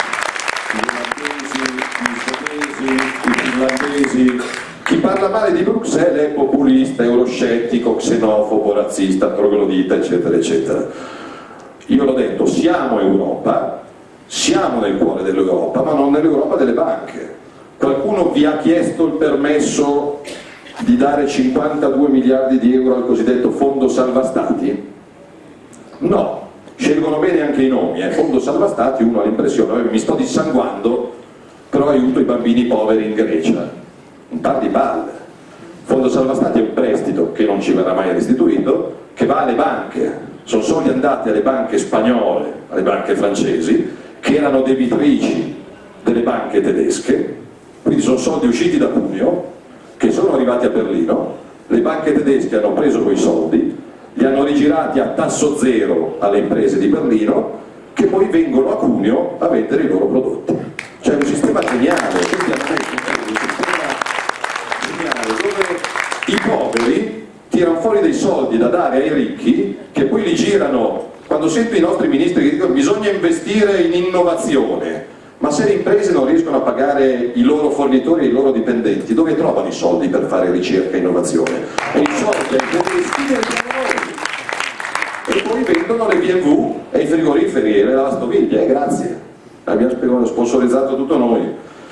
gli olandesi, gli svedesi, i finlandesi. Chi parla male di Bruxelles è populista, euroscettico, xenofobo, razzista, troglodita, eccetera, eccetera. Io l'ho detto, siamo Europa, siamo nel cuore dell'Europa, ma non nell'Europa delle banche. Qualcuno vi ha chiesto il permesso di dare 52 miliardi di euro al cosiddetto Fondo Salva Stati? No, scelgono bene anche i nomi. Fondo Salva Stati, uno ha l'impressione, mi sto dissanguando, però aiuto i bambini poveri in Grecia. Un par di balle. Fondo Salva Stati è un prestito che non ci verrà mai restituito, che va alle banche. Sono soldi andati alle banche spagnole, alle banche francesi, che erano debitrici delle banche tedesche, quindi sono soldi usciti da Cuneo, che sono arrivati a Berlino, le banche tedesche hanno preso quei soldi, li hanno rigirati a tasso zero alle imprese di Berlino, che poi vengono a Cuneo a vendere i loro prodotti. Cioè un sistema geniale, tutti hanno detto, un sistema geniale, dove i poveri tirano fuori dei soldi da dare ai ricchi, che poi li girano. Quando sento i nostri ministri che dicono bisogna investire in innovazione, ma se le imprese non riescono a pagare i loro fornitori e i loro dipendenti, dove trovano i soldi per fare ricerca e innovazione? E i soldi ai tedeschi li danno noi. E poi vendono le BMW e i frigoriferi e le lavastoviglie, grazie. Abbiamo sponsorizzato tutto noi.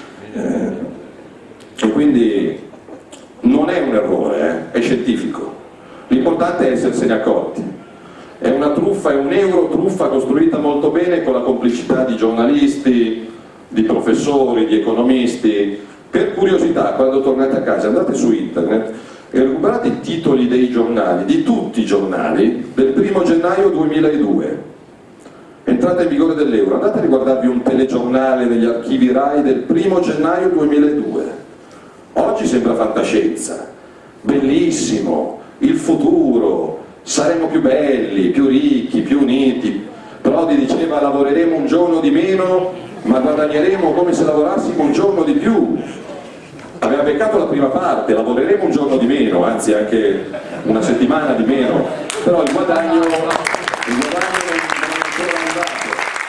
E quindi non è un errore, è scientifico. L'importante è essersene accorti. È una truffa, è un'eurotruffa costruita molto bene con la complicità di giornalisti, di professori, di economisti. Per curiosità, quando tornate a casa, andate su internet e recuperate i titoli dei giornali, di tutti i giornali, del 1° gennaio 2002. Entrata in vigore dell'euro, andate a riguardarvi un telegiornale negli archivi RAI del 1° gennaio 2002. Oggi sembra fantascienza, bellissimo, il futuro, saremo più belli, più ricchi, più uniti. Prodi diceva lavoreremo un giorno di meno, ma guadagneremo come se lavorassimo un giorno di più. Aveva beccato la prima parte, lavoreremo un giorno di meno, anzi anche una settimana di meno, però il guadagno non è ancora andato.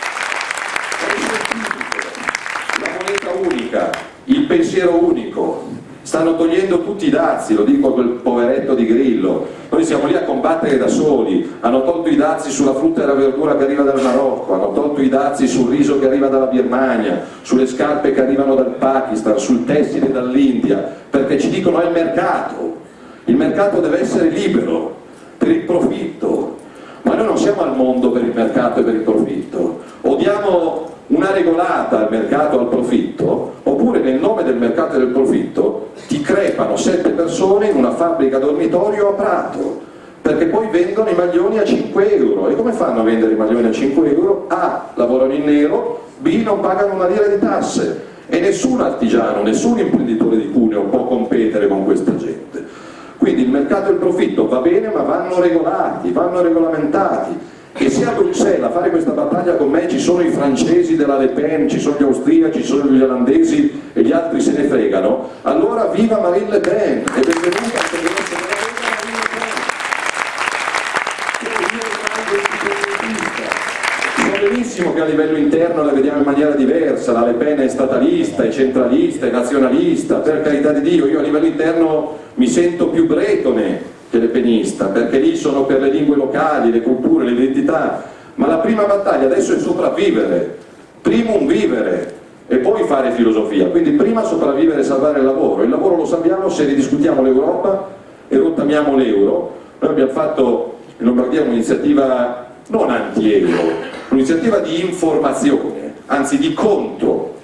È scientifico, la moneta unica, il pensiero unico. Stanno togliendo tutti i dazi, lo dico a quel poveretto di Grillo. Noi siamo lì a combattere da soli. Hanno tolto i dazi sulla frutta e la verdura che arriva dal Marocco, hanno tolto i dazi sul riso che arriva dalla Birmania, sulle scarpe che arrivano dal Pakistan, sul tessile dall'India, perché ci dicono è il mercato. Il mercato deve essere libero per il profitto. Ma noi non siamo al mondo per il mercato e per il profitto. O diamo una regolata al mercato e al profitto, oppure nel nome del mercato e del profitto ti crepano 7 persone in una fabbrica dormitorio a Prato, perché poi vendono i maglioni a 5 euro. E come fanno a vendere i maglioni a 5 euro? A. Lavorano in nero, B. Non pagano una lira di tasse. E nessun artigiano, nessun imprenditore di Cuneo può competere con questa gente. Quindi il mercato e il profitto va bene, ma vanno regolati, vanno regolamentati. E se a Bruxelles a fare questa battaglia con me ci sono i francesi della Le Pen, ci sono gli austriaci, ci sono gli olandesi e gli altri se ne fregano, allora viva Marine Le Pen e benvenuta al Congresso della Lega Marine Le Pen. So benissimo che a livello interno la vediamo in maniera diversa, la Le Pen è statalista, è centralista, è nazionalista, per carità di Dio. Io a livello interno mi sento più bretone che lepenista, perché lì sono per le lingue locali, le culture, le identità, ma la prima battaglia adesso è sopravvivere, primum vivere e poi fare filosofia. Quindi prima sopravvivere e salvare il lavoro lo salviamo se ridiscutiamo l'Europa e rottamiamo l'euro. Noi abbiamo fatto in Lombardia un'iniziativa non anti-euro, un'iniziativa di informazione, anzi di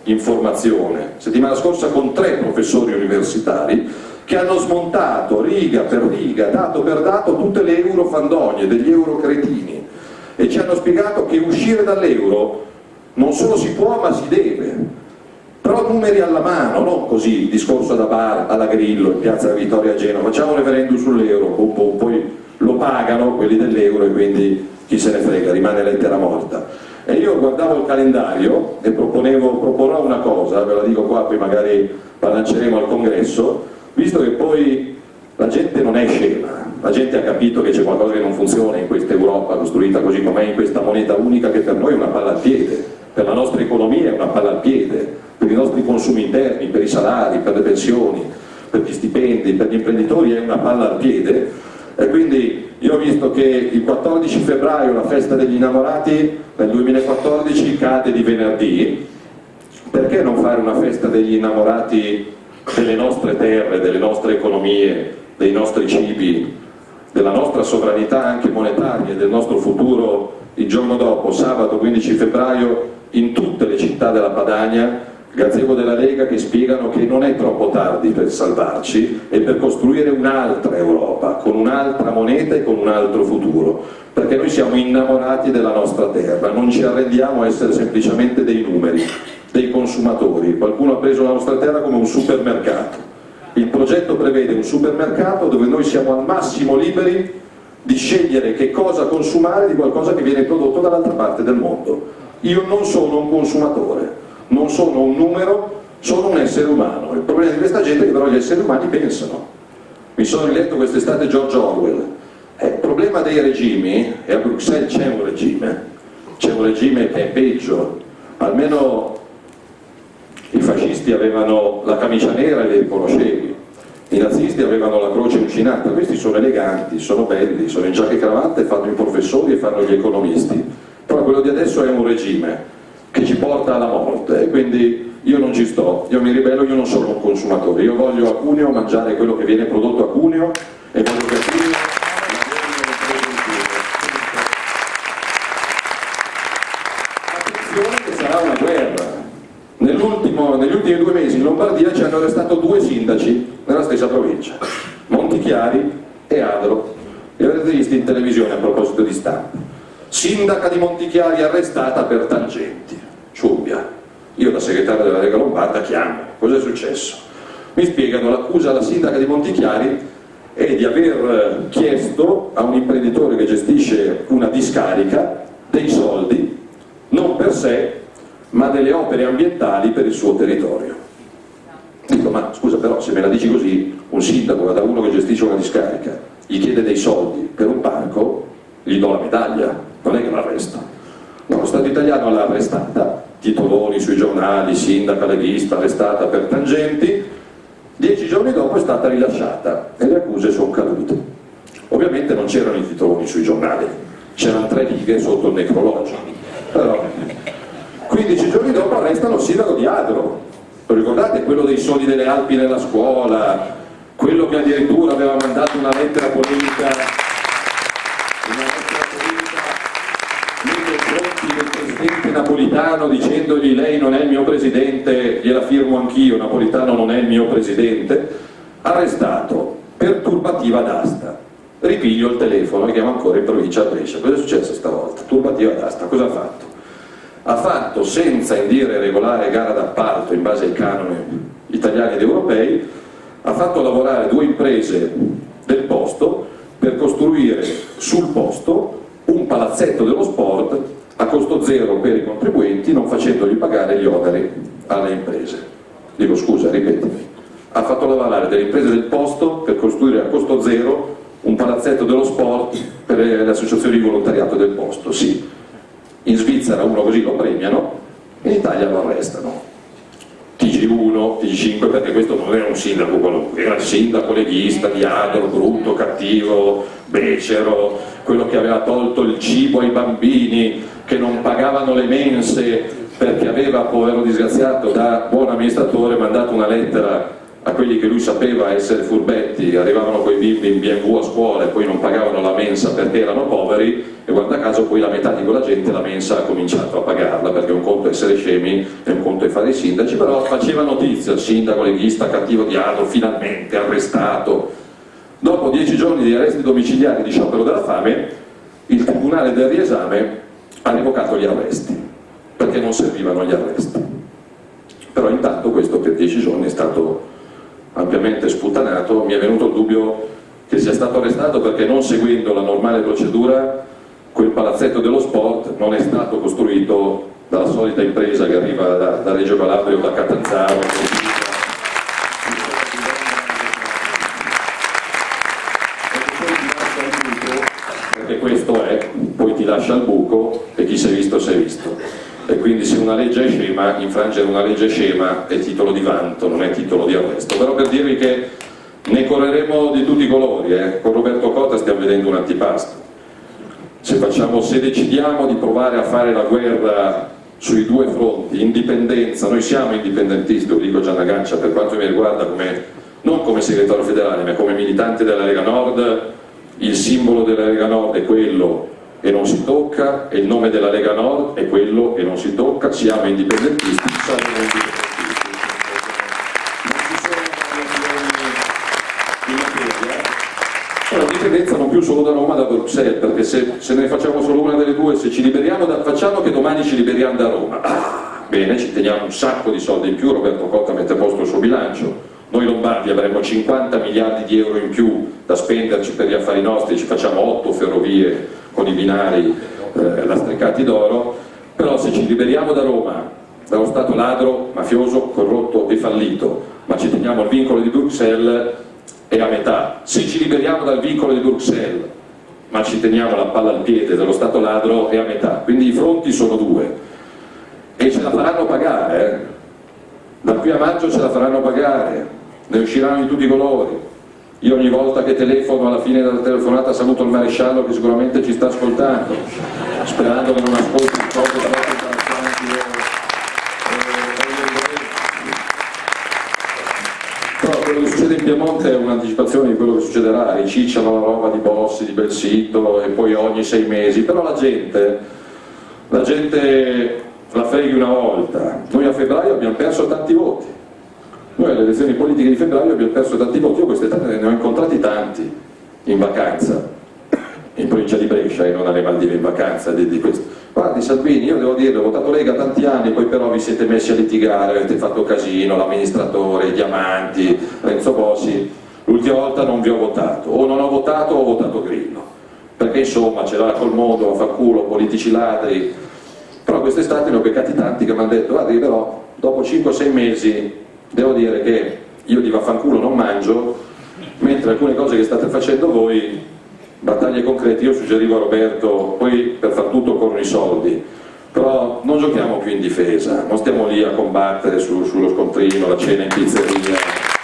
informazione, settimana scorsa con 3 professori universitari che hanno smontato riga per riga, dato per dato, tutte le eurofandonie degli eurocretini e ci hanno spiegato che uscire dall'euro non solo si può ma si deve, però numeri alla mano, non così, discorso da bar alla Grillo in piazza Vittoria a Genova, facciamo un referendum sull'euro, poi lo pagano quelli dell'euro e quindi chi se ne frega, rimane lettera morta. E io guardavo il calendario e proporrò una cosa, ve la dico qua, poi magari la lanceremo al congresso, visto che poi la gente non è scema, la gente ha capito che c'è qualcosa che non funziona in questa Europa costruita così com'è, in questa moneta unica che per noi è una palla al piede, per la nostra economia è una palla al piede, per i nostri consumi interni, per i salari, per le pensioni, per gli stipendi, per gli imprenditori è una palla al piede. E quindi io ho visto che il 14 febbraio la festa degli innamorati nel 2014 cade di venerdì, perché non fare una festa degli innamorati delle nostre terre, delle nostre economie, dei nostri cibi, della nostra sovranità anche monetaria e del nostro futuro il giorno dopo, sabato 15 febbraio, in tutte le città della Padania, gazebo della Lega che spiegano che non è troppo tardi per salvarci e per costruire un'altra Europa, con un'altra moneta e con un altro futuro, perché noi siamo innamorati della nostra terra, non ci arrendiamo a essere semplicemente dei numeri, dei consumatori. Qualcuno ha preso la nostra terra come un supermercato. Il progetto prevede un supermercato dove noi siamo al massimo liberi di scegliere che cosa consumare di qualcosa che viene prodotto dall'altra parte del mondo. Io non sono un consumatore, non sono un numero, sono un essere umano. Il problema di questa gente è che però gli esseri umani pensano. Mi sono riletto quest'estate George Orwell. Il problema dei regimi, e a Bruxelles c'è un regime che è peggio, almeno i fascisti avevano la camicia nera e li riconoscevi, i nazisti avevano la croce uncinata, questi sono eleganti, sono belli, sono in giacca e cravatta e fanno i professori e fanno gli economisti, però quello di adesso è un regime che ci porta alla morte e quindi io non ci sto, io mi ribello, io non sono un consumatore, io voglio a Cuneo mangiare quello che viene prodotto a Cuneo e voglio che a Cuneo attenzione che sarà una guerra. Negli ultimi 2 mesi in Lombardia ci hanno arrestato 2 sindaci nella stessa provincia, Montichiari e Adro, li avrete visti in televisione a proposito di stampa. Sindaca di Montichiari arrestata per tangenti, ciubbia. Io da segretario della Lega Lombarda chiamo, cosa è successo? Mi spiegano l'accusa alla sindaca di Montichiari è di aver chiesto a un imprenditore che gestisce una discarica dei soldi, non per sé, ma delle opere ambientali per il suo territorio. Dico, ma scusa però, se me la dici così, un sindaco va da uno che gestisce una discarica, gli chiede dei soldi per un parco, gli do la medaglia, non è che l'arresto. No, lo Stato italiano l'ha arrestata, titoloni sui giornali, sindaca leghista arrestata per tangenti, 10 giorni dopo è stata rilasciata e le accuse sono cadute. Ovviamente non c'erano i titoloni sui giornali, c'erano 3 righe sotto il necrologio. Però 15 giorni dopo arrestano il sindaco di Adro, lo ricordate? Quello dei soldi delle Alpi nella scuola, quello che addirittura aveva mandato una lettera polemica nei confronti del presidente Napolitano dicendogli lei non è il mio presidente, gliela firmo anch'io, Napolitano non è il mio presidente, arrestato per turbativa d'asta. Ripiglio il telefono e chiamo ancora in provincia a Brescia. Cosa è successo stavolta? Turbativa d'asta, cosa ha fatto? Ha fatto, senza indire regolare gara d'appalto in base ai canoni italiani ed europei, ha fatto lavorare 2 imprese del posto per costruire sul posto un palazzetto dello sport a costo zero per i contribuenti, non facendogli pagare gli oneri alle imprese. Dico scusa, ripetimi. Ha fatto lavorare delle imprese del posto per costruire a costo zero un palazzetto dello sport per le associazioni di volontariato del posto, sì. In Svizzera uno così lo premiano, in Italia lo arrestano. TG1, TG5, perché questo non era un sindaco qualunque, era il sindaco leghista di Adro, brutto, cattivo, becero, quello che aveva tolto il cibo ai bambini, che non pagavano le mense perché aveva, povero disgraziato, da buon amministratore mandato una lettera a quelli che lui sapeva essere furbetti, arrivavano coi bimbi in BMW a scuola e poi non pagavano la mensa perché erano poveri, e guarda caso poi la metà di quella gente la mensa ha cominciato a pagarla, perché un conto è essere scemi e un conto è fare i sindaci, però faceva notizia il sindaco leghista cattivo diavolo, finalmente arrestato. Dopo 10 giorni di arresti domiciliari di sciopero della fame, il tribunale del riesame ha revocato gli arresti, perché non servivano gli arresti. Però intanto questo per 10 giorni è stato ampiamente sputtanato. Mi è venuto il dubbio che sia stato arrestato perché, non seguendo la normale procedura, quel palazzetto dello sport non è stato costruito dalla solita impresa che arriva da Reggio Calabria o da Catanzaro, perché questo è, poi ti lascia al buco e chi si è visto si è visto. E quindi se una legge è scema, infrangere una legge scema è titolo di vanto, non è titolo di arresto. Però per dirvi che ne correremo di tutti i colori, con Roberto Cotta stiamo vedendo un antipasto. Se decidiamo di provare a fare la guerra sui due fronti, indipendenza, noi siamo indipendentisti, lo dico già una gancia, per quanto mi riguarda non come segretario federale, ma come militante della Lega Nord. Il simbolo della Lega Nord è quello e non si tocca, e il nome della Lega Nord è quello e non si tocca. Siamo indipendentisti, siamo indipendentisti. Non ci sono variazioni in materia. La dipendenza non più solo da Roma, da Bruxelles, perché se ne facciamo solo una delle due, se ci liberiamo facciamo che domani ci liberiamo da Roma. Bene, ci teniamo un sacco di soldi in più, Roberto Cotta mette a posto il suo bilancio. Noi lombardi avremo 50 miliardi di euro in più da spenderci per gli affari nostri, ci facciamo 8 ferrovie con i binari lastricati d'oro. Però se ci liberiamo da Roma, dallo Stato ladro, mafioso, corrotto e fallito, ma ci teniamo il vincolo di Bruxelles, è a metà. Se ci liberiamo dal vincolo di Bruxelles, ma ci teniamo la palla al piede dello Stato ladro, è a metà. Quindi i fronti sono due e ce la faranno pagare, Da qui a maggio ce la faranno pagare, ne usciranno di tutti i colori. Io ogni volta che telefono, alla fine della telefonata, saluto il maresciallo che sicuramente ci sta ascoltando, sperando che non ascolti cose troppo interessanti. Però quello che succede in Piemonte è un'anticipazione di quello che succederà, ricicciano la roba di Bossi, di Belsito e poi ogni 6 mesi, però la gente la freghi una volta. Noi a febbraio abbiamo perso tanti voti. Noi alle elezioni politiche di febbraio abbiamo perso tanti voti. Io quest'estate ne ho incontrati tanti in vacanza, in provincia di Brescia, e non alle Maldive in vacanza, di questo. Guardi Salvini, io devo dire, ho votato Lega tanti anni, poi però vi siete messi a litigare, avete fatto casino, l'amministratore, i diamanti, Renzo Bossi. L'ultima volta non vi ho votato, o non ho votato o ho votato Grillo, perché insomma ce l'ha col mondo, fa culo, politici ladri. Però quest'estate ne ho beccati tanti che mi hanno detto: guardi, però dopo 5-6 mesi devo dire che io di vaffanculo non mangio, mentre alcune cose che state facendo voi, battaglie concrete, io suggerivo a Roberto, poi per far tutto corrono i soldi, però non giochiamo più in difesa, non stiamo lì a combattere sullo scontrino, la cena in pizzeria.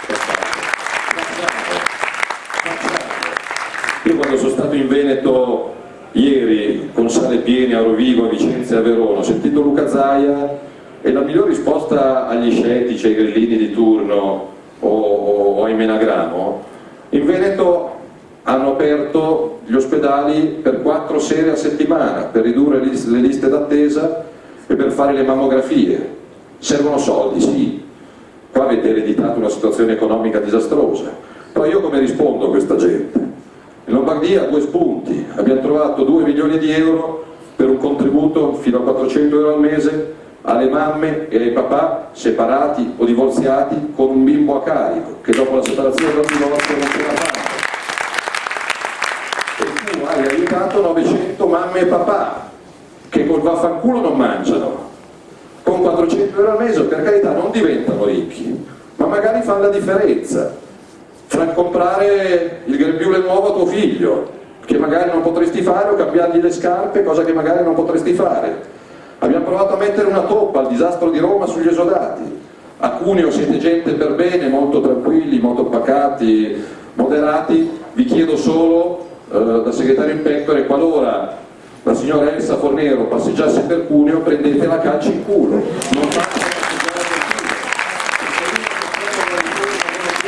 Io quando sono stato in Veneto ieri, con sale piene a Rovigo, a Vicenza e a Verona, ho sentito Luca Zaia, e la miglior risposta agli scettici, ai grillini di turno o ai Menagramo: in Veneto hanno aperto gli ospedali per 4 sere a settimana per ridurre le liste d'attesa e per fare le mammografie. Servono soldi, sì, qua avete ereditato una situazione economica disastrosa, però io come rispondo a questa gente? In Lombardia 2 spunti, abbiamo trovato 2 milioni di euro per un contributo fino a 400 euro al mese alle mamme e ai papà separati o divorziati con un bimbo a carico, che dopo la separazione dal divorzio non ce la fanno. E tu hai aiutato 900 mamme e papà che col vaffanculo non mangiano, con 400 euro al mese, per carità, non diventano ricchi, ma magari fanno la differenza fra comprare il grembiule nuovo a tuo figlio, che magari non potresti fare, o cambiargli le scarpe, cosa che magari non potresti fare. Abbiamo provato a mettere una toppa al disastro di Roma sugli esodati. A Cuneo siete gente per bene, molto tranquilli, molto pacati, moderati. Vi chiedo solo, da segretario in pectore, qualora la signora Elsa Fornero passeggiasse per Cuneo, prendete la calci in culo. Non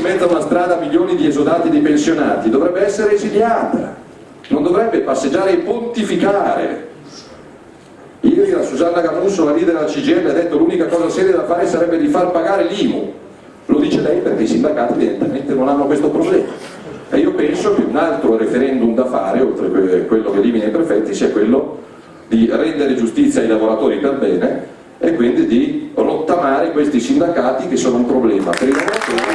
mezzo a una strada milioni di esodati e di pensionati, dovrebbe essere esiliata, non dovrebbe passeggiare e pontificare. Ieri la Susanna Camusso, la leader della CGIL, ha detto l'unica cosa seria da fare sarebbe di far pagare l'IMU. Lo dice lei perché i sindacati evidentemente non hanno questo problema. E io penso che un altro referendum da fare, oltre a quello che elimina i prefetti, sia quello di rendere giustizia ai lavoratori per bene e quindi di rottamare questi sindacati che sono un problema per i lavoratori.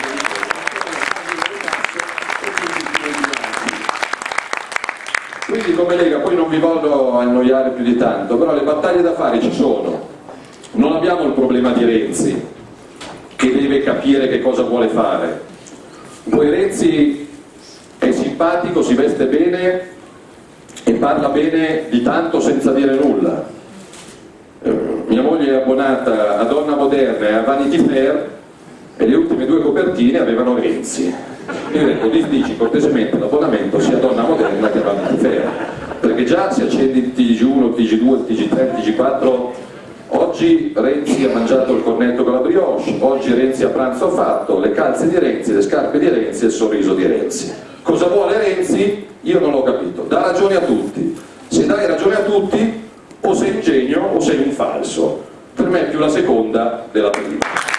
Quindi come Lega, poi non vi voglio annoiare più di tanto, però le battaglie da fare ci sono. Non abbiamo il problema di Renzi, che deve capire che cosa vuole fare. Poi Renzi è simpatico, si veste bene e parla bene di tanto senza dire nulla. Mia moglie è abbonata a Donna Moderna e a Vanity Fair e le ultime 2 copertine avevano Renzi. Io dico, disdici cortesemente l'abbonamento sia a Donna Moderna che a Vanity Fair, perché già se accendi il TG1, il TG2, il TG3, il TG4, oggi Renzi ha mangiato il cornetto con la brioche, oggi Renzi a pranzo ha fatto le calze di Renzi, le scarpe di Renzi e il sorriso di Renzi. Cosa vuole Renzi? Io non l'ho capito. Dà ragione a tutti. Se dai ragione a tutti, o sei un genio o sei un falso. Per me è più la seconda della prima.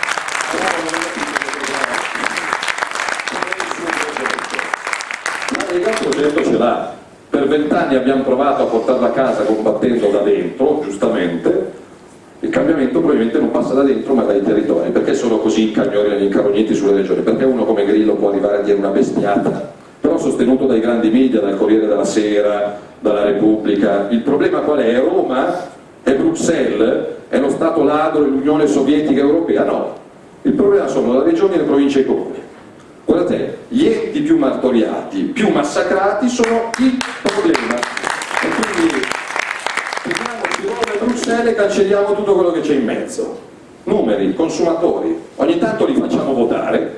La Lega il progetto ce l'ha. Per 20 anni abbiamo provato a portarla a casa combattendo da dentro, giustamente. Il cambiamento probabilmente non passa da dentro ma dai territori. Perché sono così incarogniti sulle regioni? Perché uno come Grillo può arrivare a dire una bestiata, però sostenuto dai grandi media, dal Corriere della Sera, dalla Repubblica. Il problema qual è? Roma? È Bruxelles? È lo Stato ladro? È l'Unione Sovietica Europea? No. Il problema sono le regioni, le province e i comuni. Guardate, gli enti più martoriati, più massacrati sono il problema. E quindi tiriamoci Roma e Bruxelles e cancelliamo tutto quello che c'è in mezzo. Numeri, consumatori, ogni tanto li facciamo votare,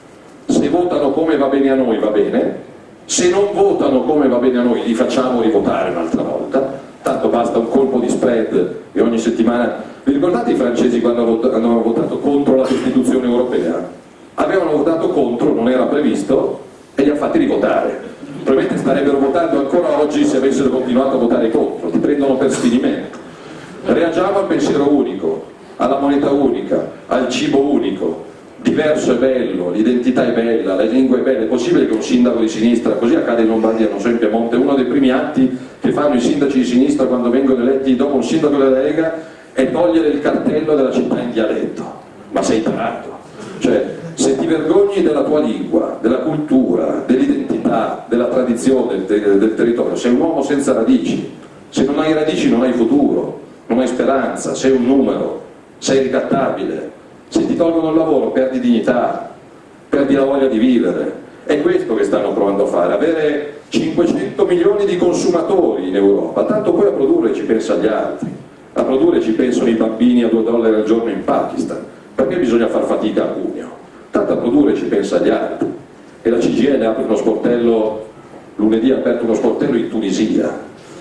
se votano come va bene a noi va bene, se non votano come va bene a noi li facciamo rivotare un'altra volta, tanto basta un colpo di spread e ogni settimana. Vi ricordate i francesi quando hanno votato contro la Costituzione europea? Avevano votato contro, non era previsto, e li ha fatti rivotare. Probabilmente starebbero votando ancora oggi se avessero continuato a votare contro, ti prendono per sfinimento. Reagiamo al pensiero unico, alla moneta unica, al cibo unico. Diverso è bello, l'identità è bella, la lingua è bella. È possibile che un sindaco di sinistra, così accade in Lombardia, non so in Piemonte, uno dei primi atti che fanno i sindaci di sinistra quando vengono eletti dopo un sindaco della Lega è togliere il cartello della città in dialetto. Ma sei tarato? Cioè, se ti vergogni della tua lingua, della cultura, dell'identità, della tradizione del territorio, sei un uomo senza radici. Se non hai radici non hai futuro, non hai speranza, sei un numero, sei ricattabile. Se ti tolgono il lavoro perdi dignità, perdi la voglia di vivere. È questo che stanno provando a fare, avere 500 milioni di consumatori in Europa, tanto poi a produrre ci pensa gli altri, a produrre ci pensano i bambini a $2 al giorno in Pakistan, perché bisogna far fatica a Cuneo, tanto a produrre ci pensa gli altri. E la CGIL apre uno sportello, lunedì ha aperto uno sportello in Tunisia,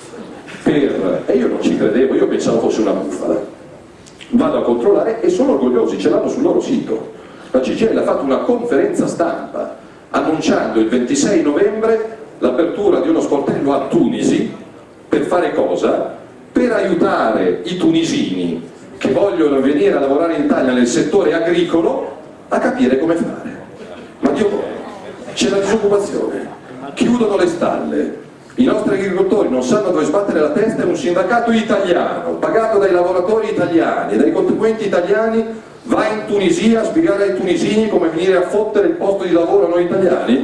e io non ci credevo, io pensavo fosse una bufala. Vado a controllare e sono orgogliosi, ce l'hanno sul loro sito. La CGIL ha fatto una conferenza stampa annunciando il 26 novembre l'apertura di uno sportello a Tunisi. Per fare cosa? Per aiutare i tunisini che vogliono venire a lavorare in Italia nel settore agricolo a capire come fare. Ma Dio buono, c'è la disoccupazione, chiudono le stalle, i nostri agricoltori non sanno dove sbattere la testa e un sindacato italiano, pagato dai lavoratori italiani, dai contribuenti italiani, va in Tunisia a spiegare ai tunisini come venire a fottere il posto di lavoro a noi italiani?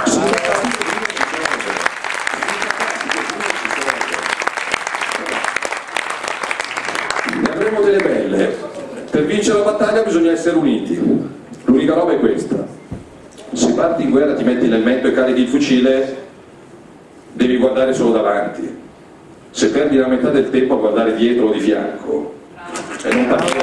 Ne avremo delle belle. Per vincere la battaglia bisogna essere uniti. L'unica roba è questa: se parti in guerra, ti metti l'elmetto e carichi il fucile, devi guardare solo davanti. Se perdi la metà del tempo a guardare dietro o di fianco e non partire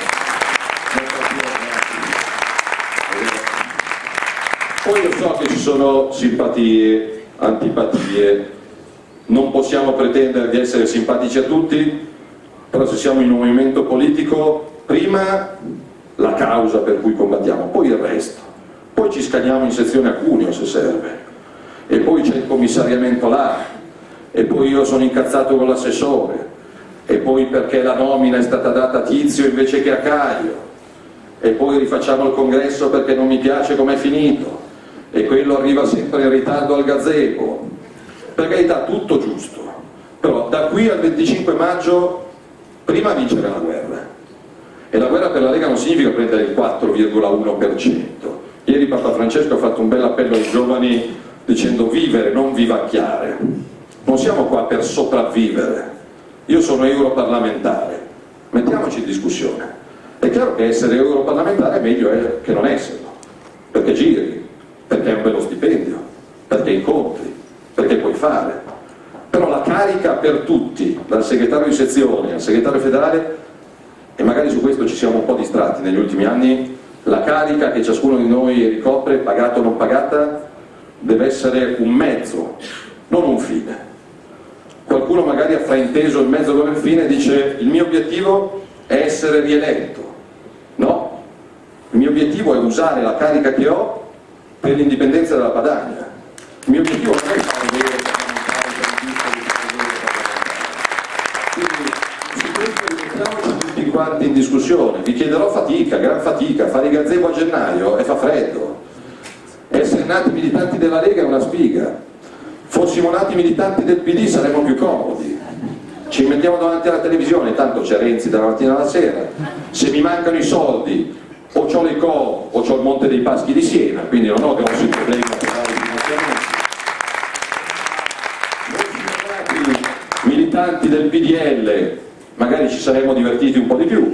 poi io so che ci sono simpatie, antipatie, non possiamo pretendere di essere simpatici a tutti, però se siamo in un movimento politico, prima la causa per cui combattiamo, poi il resto. poi ci scaniamo in sezione a Cuneo se serve, e poi c'è il commissariamento là, e poi io sono incazzato con l'assessore, e poi perché la nomina è stata data a Tizio invece che a Caio, e poi rifacciamo il congresso perché non mi piace com'è finito, e quello arriva sempre in ritardo al gazebo. Per carità, tutto giusto, però da qui al 25 maggio prima vincere la guerra, e la guerra per la Lega non significa prendere il 4,1%. Ieri Papa Francesco ha fatto un bel appello ai giovani dicendo vivere, non vivacchiare. Non siamo qua per sopravvivere. Io sono europarlamentare, mettiamoci in discussione. È chiaro che essere europarlamentare è meglio che non esserlo, perché giri, perché è un bello stipendio, perché incontri, perché puoi fare. Però la carica per tutti, dal segretario di sezione al segretario federale, e magari su questo ci siamo un po' distratti negli ultimi anni, la carica che ciascuno di noi ricopre, pagata o non pagata, deve essere un mezzo, non un fine. Qualcuno magari ha frainteso il mezzo come il fine e dice il mio obiettivo è essere rieletto. No, il mio obiettivo è usare la carica che ho per l'indipendenza della Padania. Il mio obiettivo non è fare vero quanti in discussione. Vi chiederò fatica, gran fatica, fare i gazebo a gennaio e fa freddo. Essere nati militanti della Lega è una sfiga. Fossimo nati militanti del PD saremmo più comodi. Ci mettiamo davanti alla televisione, tanto c'è Renzi dalla mattina alla sera. Se mi mancano i soldi, o c'ho le co o c'ho il Monte dei Paschi di Siena, quindi non ho grossi problemi a trovare i finanziamenti. Fossimo nati militanti del PDL, magari ci saremmo divertiti un po' di più,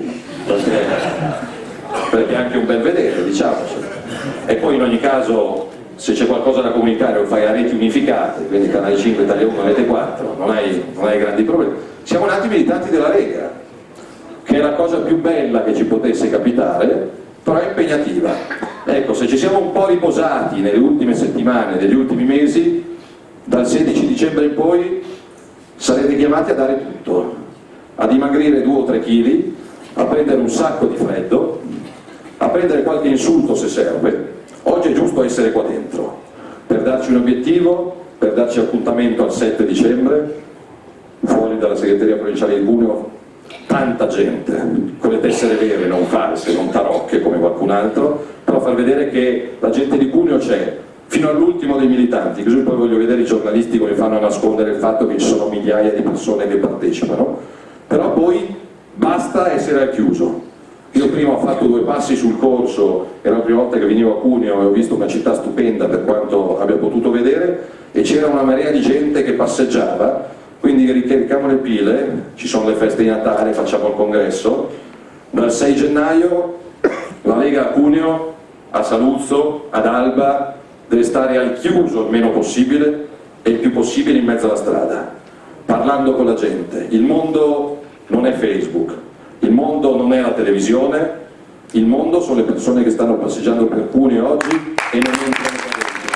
perché è anche un bel vedere, diciamocelo. E poi in ogni caso, se c'è qualcosa da comunicare lo fai a reti unificate, quindi Canale 5, Italia 1, Rete 4, non hai grandi problemi. Siamo nati militanti della Lega, che è la cosa più bella che ci potesse capitare, però è impegnativa. Ecco, se ci siamo un po' riposati nelle ultime settimane, negli ultimi mesi, dal 16 dicembre in poi sarete chiamati a dare tutto, a dimagrire 2 o 3 kg, a prendere un sacco di freddo, a prendere qualche insulto se serve. Oggi è giusto essere qua dentro, per darci un obiettivo, per darci appuntamento al 7 dicembre, fuori dalla segreteria provinciale di Cuneo, tanta gente, con le tessere vere, non false, non tarocche come qualcun altro, però far vedere che la gente di Cuneo c'è, fino all'ultimo dei militanti, così poi voglio vedere i giornalisti come fanno a nascondere il fatto che ci sono migliaia di persone che partecipano, però poi basta essere al chiuso. Io prima ho fatto 2 passi sul corso, era la prima volta che venivo a Cuneo e ho visto una città stupenda per quanto abbia potuto vedere, e c'era una marea di gente che passeggiava, quindi ricarichiamo le pile, ci sono le feste di Natale, facciamo il congresso. Dal 6 gennaio la Lega a Cuneo, a Saluzzo, ad Alba, deve stare al chiuso il meno possibile e il più possibile in mezzo alla strada, parlando con la gente. Il mondo non è Facebook, il mondo non è la televisione, il mondo sono le persone che stanno passeggiando per Cuneo oggi e non entrano da dentro.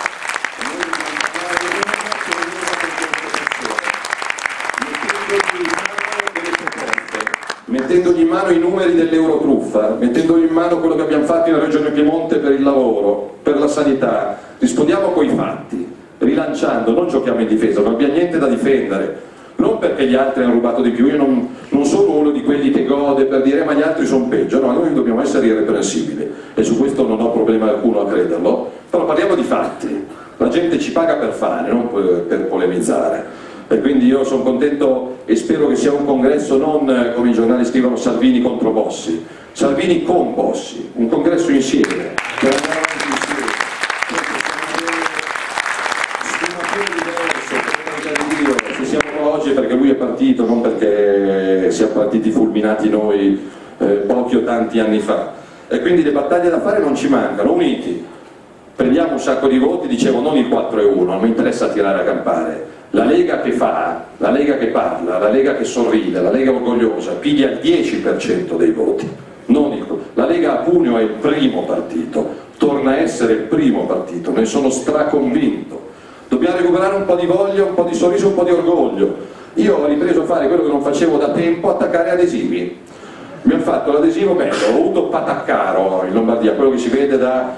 Mettendogli in mano i numeri dell'Eurotruffa, mettendogli in mano quello che abbiamo fatto in Regione Piemonte per il lavoro, per la sanità, rispondiamo coi fatti, rilanciando, non giochiamo in difesa, non abbiamo niente da difendere. Non perché gli altri hanno rubato di più, io non sono uno di quelli che gode per dire ma gli altri sono peggio, no, noi dobbiamo essere irreprensibili e su questo non ho problema alcuno a crederlo, però parliamo di fatti, la gente ci paga per fare, non per polemizzare, e quindi io sono contento e spero che sia un congresso non come i giornali scrivono Salvini contro Bossi, Salvini con Bossi, un congresso insieme, per andare avanti insieme. Se siamo qua oggi è perché lui è partito, non perché siamo partiti fulminati noi pochi o tanti anni fa, e quindi le battaglie da fare non ci mancano, uniti, prendiamo un sacco di voti, dicevo non il 4-1, non mi interessa tirare a campare, la Lega che fa, la Lega che parla, la Lega che sorride, la Lega orgogliosa, piglia il 10% dei voti, non la Lega a Cuneo è il primo partito, torna a essere il primo partito, ne sono straconvinto. Dobbiamo recuperare un po' di voglia, un po' di sorriso, un po' di orgoglio. Io ho ripreso a fare quello che non facevo da tempo, attaccare adesivi. Mi hanno fatto l'adesivo bello, ho avuto Pataccaro in Lombardia, quello che si vede da... ho fatto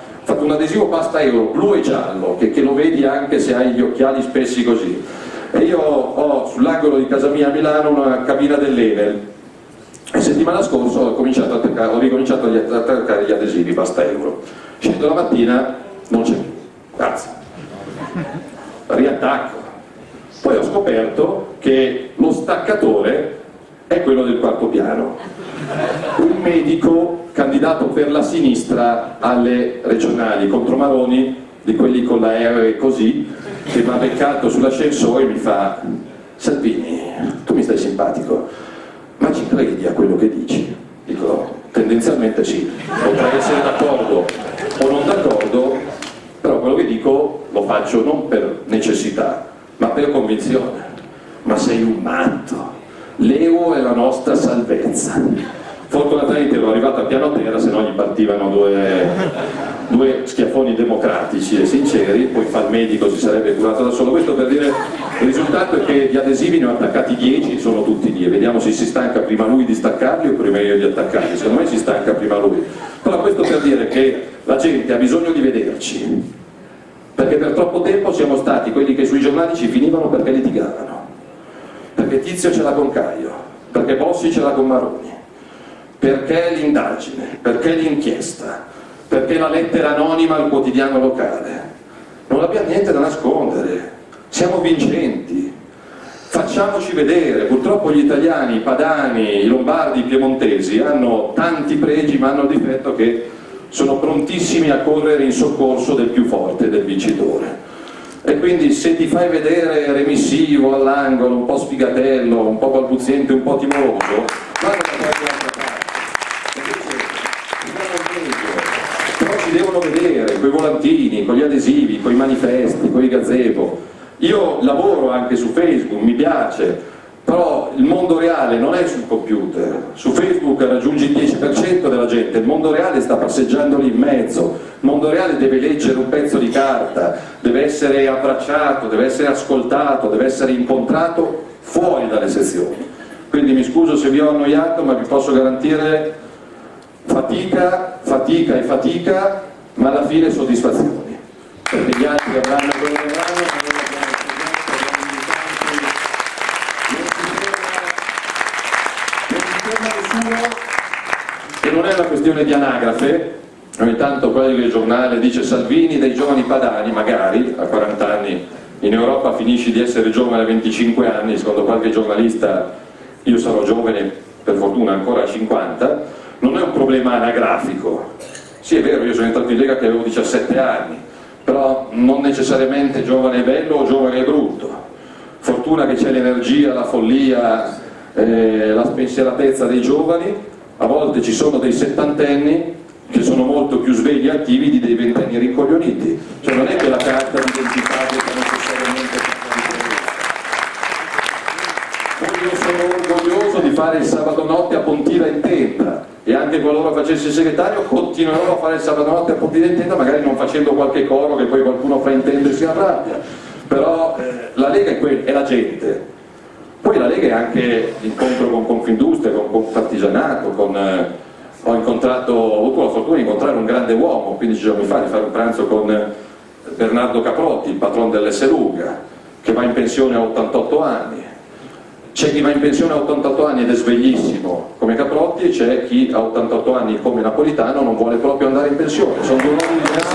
fatto un adesivo pasta euro blu e giallo, che lo vedi anche se hai gli occhiali spessi così. E io ho sull'angolo di casa mia a Milano una cabina dell'Enel, e settimana scorsa ho ricominciato a attaccare gli adesivi pasta euro. Scendo la mattina, non c'è più, grazie, riattacco. Poi ho scoperto che lo staccatore è quello del quarto piano. Un medico candidato per la sinistra alle regionali contro Maroni, di quelli con la R così, che mi ha beccato sull'ascensore e mi fa: Salvini, tu mi stai simpatico, ma ci credi a quello che dici? Dico, tendenzialmente sì, potrei essere d'accordo o non d'accordo, però quello che dico lo faccio non per necessità, ma per convinzione. Ma sei un matto, l'euro è la nostra salvezza. Fortunatamente ero arrivato a piano terra, se no gli partivano due schiaffoni democratici e sinceri, poi fa il medico, si sarebbe curato da solo. Questo per dire, il risultato è che gli adesivi ne ho attaccati 10, sono tutti lì, e vediamo se si stanca prima lui di staccarli o prima io di attaccarli. Secondo me si stanca prima lui. Però questo per dire che la gente ha bisogno di vederci, perché per troppo tempo siamo stati quelli che sui giornali ci finivano perché litigavano, perché Tizio ce l'ha con Caio, perché Bossi ce l'ha con Maroni, perché l'indagine, perché l'inchiesta, perché la lettera anonima al quotidiano locale. Non abbiamo niente da nascondere, siamo vincenti, facciamoci vedere. Purtroppo gli italiani, i padani, i lombardi, i piemontesi hanno tanti pregi, ma hanno il difetto che sono prontissimi a correre in soccorso del più forte, del vincitore. E quindi se ti fai vedere remissivo all'angolo, un po' sfigatello, un po' balbuziente, un po' timoroso, guarda da qualche altra parte. Però ci devono vedere coi volantini, con gli adesivi, coi manifesti, coi gazebo. Io lavoro anche su Facebook, mi piace, però il mondo reale non è sul computer. Su Facebook raggiungi il 10% della gente, il mondo reale sta passeggiando lì in mezzo, il mondo reale deve leggere un pezzo di carta, deve essere abbracciato, deve essere ascoltato, deve essere incontrato fuori dalle sezioni. Quindi mi scuso se vi ho annoiato, ma vi posso garantire fatica, fatica e fatica, ma alla fine soddisfazioni, perché gli altri avranno quello che avranno, ma noi abbiamo nessuno. E non è una questione di anagrafe. Ogni tanto quello del giornale dice Salvini dei giovani padani, magari a 40 anni in Europa finisci di essere giovane a 25 anni, secondo qualche giornalista io sarò giovane per fortuna ancora a 50. Non è un problema anagrafico. Sì, è vero, io sono entrato in Lega che avevo 17 anni, però non necessariamente giovane è bello o giovane è brutto. Fortuna che c'è l'energia, la follia, la spensieratezza dei giovani. A volte ci sono dei settantenni che sono molto più svegli e attivi di dei ventenni rincoglioniti. Cioè non è che la carta d'identità deve necessariamente io sono orgoglioso di fare il sabato notte a Pontida in tenda, e anche qualora facessi il segretario continuerò a fare il sabato notte a Pontida in tenda, magari non facendo qualche coro che poi qualcuno fa in tenda e si arrabbia, però la Lega è la gente. Poi la Lega è anche l'incontro con Confindustria, con Confartigianato, ho avuto la fortuna di incontrare un grande uomo 15 giorni fa, di fare un pranzo con Bernardo Caprotti, il patron dell'Esselunga, che va in pensione a 88 anni. C'è chi va in pensione a 88 anni ed è sveglissimo come Caprotti, e c'è chi a 88 anni come Napolitano non vuole proprio andare in pensione. Sono due uomini diversi.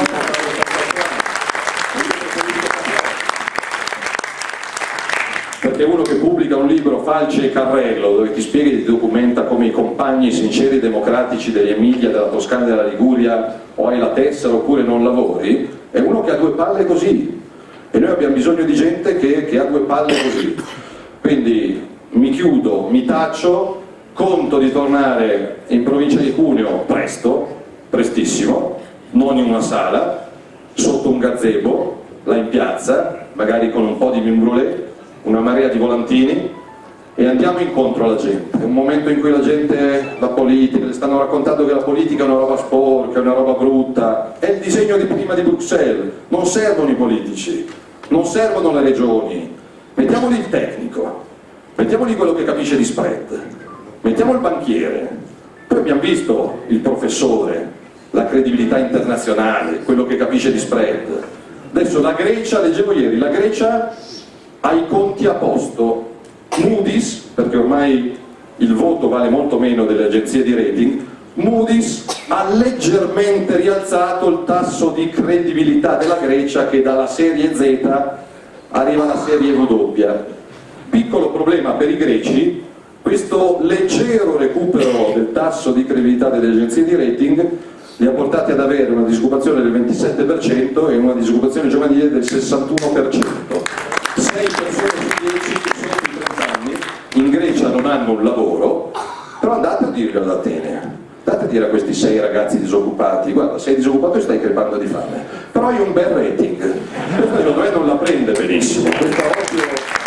Perché uno che pubblica un libro Falce e Carrello, dove ti spiega e ti documenta come i compagni sinceri democratici dell'Emilia, della Toscana e della Liguria o hai la tessera oppure non lavori, è uno che ha due palle così, e noi abbiamo bisogno di gente che ha due palle così. Quindi mi chiudo, mi taccio, conto di tornare in provincia di Cuneo presto, prestissimo, non in una sala, sotto un gazebo, là in piazza, magari con un po' di vin brûlé, una marea di volantini, e andiamo incontro alla gente. È un momento in cui la gente, la politica, le stanno raccontando che la politica è una roba sporca, è una roba brutta, è il disegno di prima di Bruxelles, non servono i politici, non servono le regioni, mettiamoli il tecnico, mettiamoli quello che capisce di spread, mettiamo il banchiere, poi abbiamo visto il professore, la credibilità internazionale, quello che capisce di spread. Adesso la Grecia, leggevo ieri, la Grecia ha i conti a posto. Moody's, perché ormai il voto vale molto meno delle agenzie di rating, Moody's ha leggermente rialzato il tasso di credibilità della Grecia, che dalla serie Z arriva alla serie W. Piccolo problema per i greci: questo leggero recupero del tasso di credibilità delle agenzie di rating li ha portati ad avere una disoccupazione del 27% e una disoccupazione giovanile del 61%. 6 persone su 10 sotto i 30 anni in Grecia non hanno un lavoro, però andate a dirlo ad Atene. Andate a dire a questi 6 ragazzi disoccupati: guarda, sei disoccupato e stai crepando di fame, però hai un bel rating. Questo secondo me non la prende benissimo. Questa oggi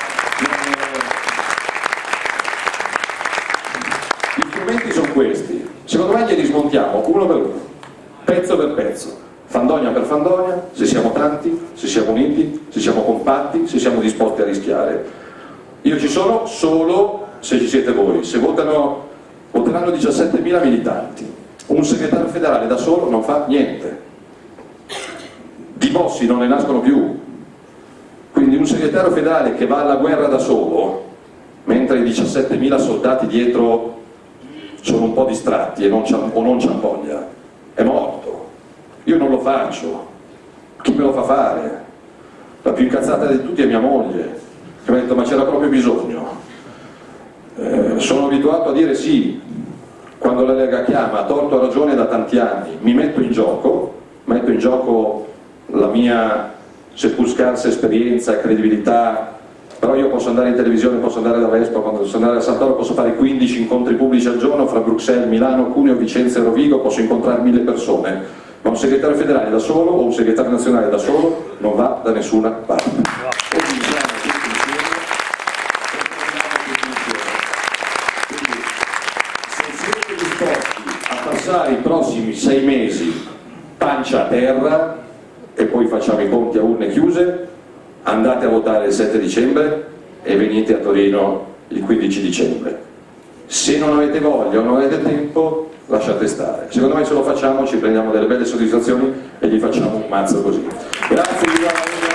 gli strumenti sono questi, secondo me glieli smontiamo uno per uno, pezzo per pezzo, fandonia per fandonia, se siamo tanti, se siamo uniti, se siamo compatti, se siamo disposti a rischiare. Io ci sono solo se ci siete voi. Se voteranno 17.000 militanti, un segretario federale da solo non fa niente, di bossi non ne nascono più, quindi un segretario federale che va alla guerra da solo mentre i 17.000 soldati dietro sono un po' distratti o non c'han voglia, è morto. Io non lo faccio, chi me lo fa fare? La più incazzata di tutti è mia moglie, che mi ha detto: ma c'era proprio bisogno. Sono abituato a dire sì quando la Lega chiama, a torto o a ragione, da tanti anni. Mi metto in gioco la mia seppur scarsa esperienza e credibilità, però io posso andare in televisione, posso andare da Vespa, posso andare a Sant'Oro, posso fare 15 incontri pubblici al giorno fra Bruxelles, Milano, Cuneo, Vicenza e Rovigo, posso incontrare 1000 persone, ma un segretario federale da solo o un segretario nazionale da solo non va da nessuna parte. I prossimi 6 mesi pancia a terra e poi facciamo i conti a urne chiuse, andate a votare il 7 dicembre e venite a Torino il 15 dicembre. Se non avete voglia o non avete tempo, lasciate stare. Secondo me se lo facciamo ci prendiamo delle belle soddisfazioni e gli facciamo un mazzo così. Grazie.